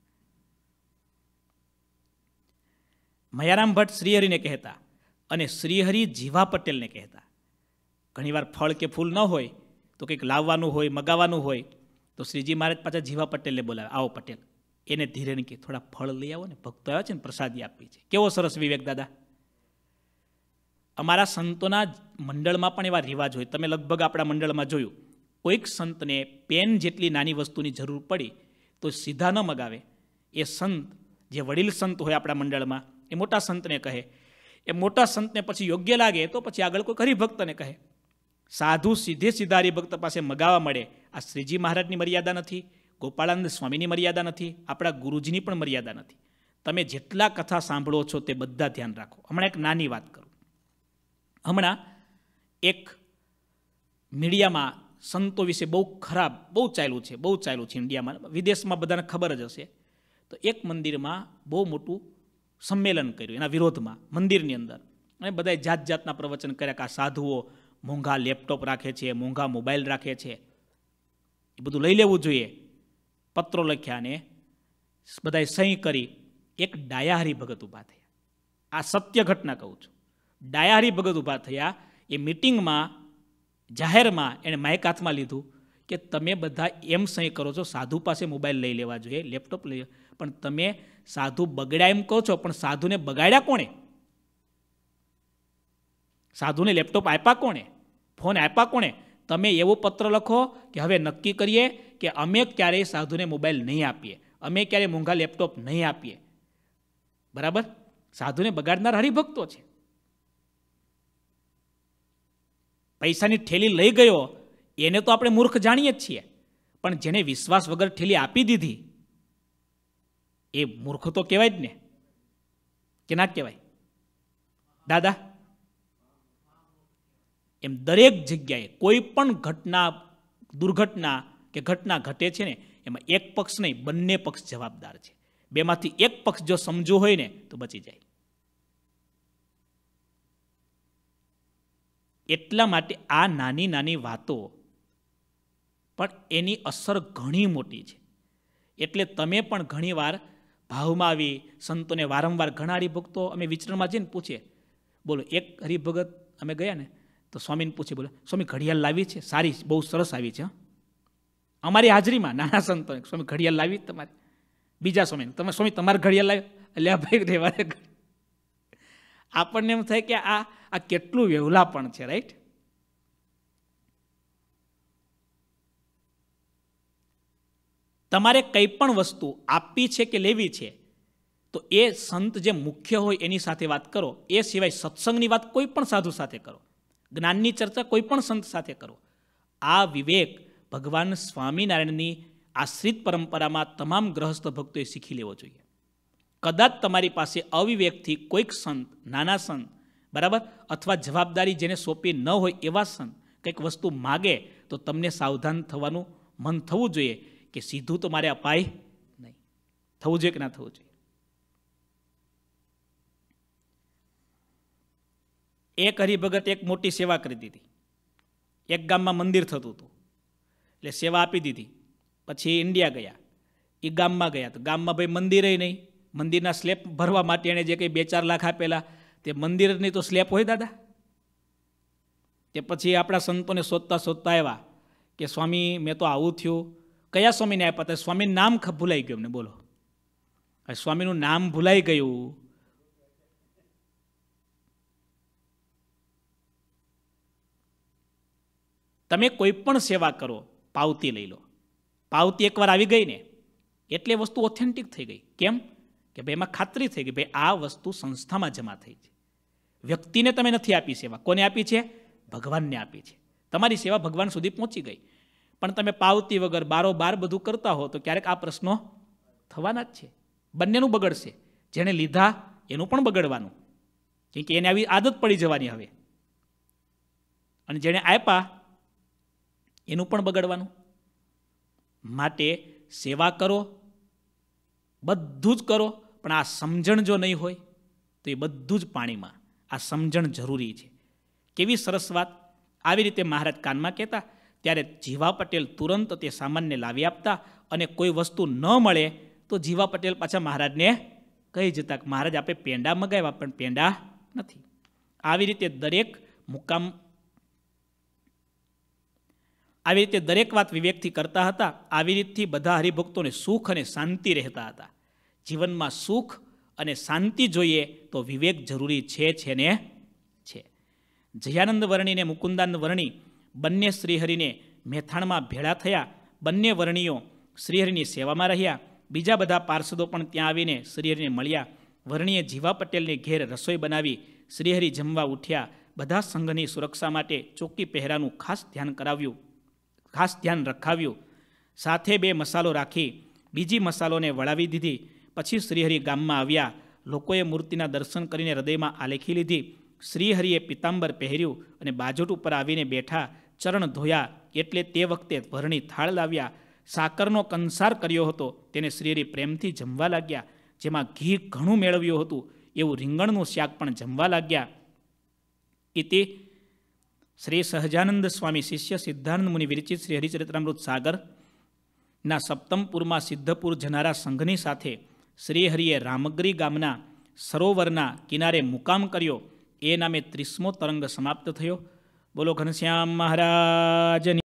મયારામ ભટ્ટ શ્રીહરિને કહેતા અને શ્રીહરિ જીવા પટેલને કહેતા. ઘણીવાર ફળ કે ફૂલ ન હોય તો કંઈક લાવવાનું હોય, મગાવવાનું હોય તો શ્રીજી મહારાજ પાછા જીવા પટેલને બોલાવે, આવો પટેલ. એને ધીરે કે થોડા ફળ લઈ આવો ને, ભક્તો આવ્યા છે ને પ્રસાદી આપી છે. કેવો સરસ વિવેક દાદા! અમારા સંતોના મંડળમાં પણ એવા રિવાજ હોય. તમે લગભગ આપણા મંડળમાં જોયું, કોઈક સંતને પેન જેટલી નાની વસ્તુની જરૂર પડી તો સીધા ન મગાવે. એ સંત, જે વડીલ સંત હોય આપણા મંડળમાં, એ મોટા સંતને કહે. એ મોટા સંતને પછી યોગ્ય લાગે તો પછી આગળ કોઈ હરિભક્તને કહે. સાધુ સીધે સીધા હરિભક્ત પાસે મગાવવા મળે. આ શ્રીજી મહારાજની મર્યાદા નથી, ગોપાળાનંદ સ્વામીની મર્યાદા નથી, આપણા ગુરુજીની પણ મર્યાદા નથી. તમે જેટલા કથા સાંભળો છો તે બધા ધ્યાન રાખો. હમણાં એક નાની વાત કરું. હમણાં એક મીડિયામાં સંતો વિશે બહુ ખરાબ, બહુ ચાલ્યું છે, બહુ ચાલ્યું છે ઇન્ડિયામાં, વિદેશમાં બધાને ખબર જ હશે. તો એક મંદિરમાં બહુ મોટું સંમેલન કર્યું એના વિરોધમાં, મંદિરની અંદર, અને બધાએ જાત જાતના પ્રવચન કર્યા કે આ સાધુઓ મોંઘા લેપટોપ રાખે છે, મોંઘા મોબાઈલ રાખે છે, એ બધું લઈ લેવું જોઈએ. પત્રો લખ્યા ને બધાએ સહી કરી. એક ડાયા હરિભગત ઊભા થયા. આ સત્ય ઘટના કહું છું. ડાયા હરિભગત ઊભા થયા. એ મિટિંગમાં જાહેરમાં એણે માઇક હાથમાં લીધું કે તમે બધા એમ સહી કરો છો સાધુ પાસે મોબાઈલ લઈ લેવા જોઈએ, લેપટોપ લઈ, પણ તમે સાધુ બગડ્યા એમ કહો છો, પણ સાધુને બગાડ્યા કોણે? સાધુને લેપટોપ આપ્યા કોણે? ફોન આપ્યા કોણે? તમે એવો પત્ર લખો કે હવે નક્કી કરીએ કે અમે ક્યારેય સાધુને મોબાઈલ નહીં આપીએ, અમે ક્યારેય મોંઘા લેપટોપ નહીં આપીએ. બરાબર? સાધુને બગાડનાર હરિભક્તો છે. પૈસાની ઠેલી લઈ ગયો એને તો આપણે મૂર્ખ જાણીએ જ છીએ, પણ જેને વિશ્વાસ વગર ઠેલી આપી દીધી એ મૂર્ખ તો કહેવાય જ ને, કે ના કહેવાય દાદા? એમ દરેક જગ્યાએ કોઈ પણ ઘટના, દુર્ઘટના કે ઘટના ઘટે છે ને, એમાં એક પક્ષ નહીં, બંને પક્ષ જવાબદાર છે. બેમાંથી એક પક્ષ જો સમજો હોય ને તો બચી જાય. એટલા માટે આ નાની નાની વાતો પણ એની અસર ઘણી મોટી છે. એટલે તમે પણ ઘણીવાર ભાવમાં આવી સંતોને વારંવાર, ઘણા હરિભક્તો અમે વિચરણમાં જઈને પૂછીએ, બોલો એક હરિભગત અમે ગયા ને તો સ્વામીને પૂછે, બોલો સ્વામી ઘડિયાળ લાવી છે? સારી, બહુ સરસ આવી છે. અમારી હાજરીમાં નાના સંતો, સ્વામી ઘડિયાળ લાવી તમારે? બીજા સ્વામી, તમે સ્વામી તમારે ઘડિયાળ લાવી? એટલે આ ભાઈ રહેવા, આપણને એમ થાય કે આ આ કેટલું વેવલા પણ છે, રાઈટ? તમારે કંઈ પણ વસ્તુ આપવી છે કે લેવી છે તો એ સંત જે મુખ્ય હોય એની સાથે વાત કરો. એ સિવાય સત્સંગની વાત કોઈ પણ સાધુ સાથે કરો, જ્ઞાનની ચર્ચા કોઈ પણ સંત સાથે કરો. આ વિવેક ભગવાન સ્વામિનારાયણની આશ્રિત પરંપરામાં તમામ ગ્રહસ્થ ભક્તોએ શીખી લેવો જોઈએ. કદાચ તમારી પાસે અવિવેકથી કોઈક સંત, નાના સંત, બરાબર, અથવા જવાબદારી જેને સોંપી ન હોય એવા સંત કંઈક વસ્તુ માગે તો તમને સાવધાન થવાનું મન થવું જોઈએ કે સીધું તો મારે અપાય નહીં. થવું જોઈએ કે ના થવું જોઈએ? એક હરિભગત એક મોટી સેવા કરી દીધી. એક ગામમાં મંદિર થતું હતું એટલે સેવા આપી દીધી. પછી ઇન્ડિયા ગયા, એ ગામમાં ગયા તો ગામમાં ભાઈ મંદિરે નહીં. મંદિરના સ્લેબ ભરવા માટે એણે જે કંઈ બે ચાર લાખ આપેલા, તે મંદિરની તો સ્લેબ હોય દાદા? તે પછી આપણા સંતોને શોધતા શોધતા આવ્યા કે સ્વામી મેં તો આવું થયું. કયા સ્વામીને આપ્યા હતા? સ્વામીનું નામ ભૂલાઈ ગયું એમને. બોલો, સ્વામીનું નામ ભૂલાઈ ગયું. તમે કોઈ પણ સેવા કરો, પાવતી લઈ લો. પાવતી એકવાર આવી ગઈ ને એટલે વસ્તુ ઓથેન્ટિક થઈ ગઈ. કેમ? કે ભાઈ એમાં ખાતરી થઈ ગઈ, ભાઈ આ વસ્તુ સંસ્થામાં જમા થઈ છે. વ્યક્તિને તમે નથી આપી સેવા. કોને આપી છે? ભગવાનને આપી છે. તમારી સેવા ભગવાન સુધી પહોંચી ગઈ. પણ તમે પાવતી વગર બારોબાર બધું કરતા હો તો ક્યારેક આ પ્રશ્નો થવાના જ છે. બંનેનું બગડશે. જેણે લીધા એનું પણ બગડવાનું, કેમ કે એને આવી આદત પડી જવાની હવે, અને જેણે આપ્યા એનું પણ બગડવાનું. માટે સેવા કરો, બધું જ કરો, પણ આ સમજણ જો નહીં હોય તો એ બધું જ પાણીમાં. આ સમજણ જરૂરી છે. કેવી સરસ વાત! આવી રીતે મહારાજ કાનમાં કહેતા ત્યારે જીવા પટેલ તુરંત તે સામાનને લાવી આપતા, અને કોઈ વસ્તુ ન મળે તો જીવા પટેલ પાછા મહારાજને કહી જતા કે મહારાજ આપે પેંડા મગાવ્યા પણ પેંડા નથી. આવી રીતે દરેક મુકામ, આવી રીતે દરેક વાત વિવેકથી કરતા હતા. આવી રીતથી બધા હરિભક્તોને સુખ અને શાંતિ રહેતા હતા. જીવનમાં સુખ અને શાંતિ જોઈએ તો વિવેક જરૂરી છે છે ને છે. જયાનંદ વર્ણી ને મુકુંદાનંદ વર્ણી બંને શ્રીહરિને મેથાણમાં ભેળા થયા. બંને વર્ણીઓ શ્રીહરિની સેવામાં રહ્યા. બીજા બધા પાર્ષદો પણ ત્યાં આવીને શ્રીહરિને મળ્યા. વર્ણીએ જીવા પટેલને ઘેર રસોઈ બનાવી. શ્રીહરિ જમવા ઉઠ્યા. બધા સંઘની સુરક્ષા માટે ચોકી પહેરાનું ખાસ ધ્યાન કરાવ્યું, ખાસ ધ્યાન રખાવ્યું. સાથે બે મસાલો રાખી બીજી મસાલોને વળાવી દીધી. પછી શ્રીહરિ ગામમાં આવ્યા. લોકોએ મૂર્તિના દર્શન કરીને હૃદયમાં આલેખી લીધી. શ્રીહરિએ પિતાંબર પહેર્યું અને બાજોટ ઉપર આવીને બેઠા. ચરણ ધોયા એટલે તે વખતે ભરણી થાળ લાવ્યા. સાકરનો કંસાર કર્યો હતો તેને શ્રીહરિ પ્રેમથી જમવા લાગ્યા. જેમાં ઘી ઘણું મેળવ્યું હતું એવું રીંગણનું શાક પણ જમવા લાગ્યા. ઇતિ શ્રી સહજાનંદ સ્વામી શિષ્ય સિદ્ધાનંદ મુનિ વિરચિત શ્રી હરિચરિત્રામૃત સાગરના સપ્તમપુરમાં સિદ્ધપુર જનારા સંઘની સાથે શ્રીહરિએ રામગરી ગામના સરોવરના કિનારે મુકામ કર્યો. એ નામે ત્રીસમો તરંગ સમાપ્ત થયો. બોલો ઘનશ્યામ મહારાજ.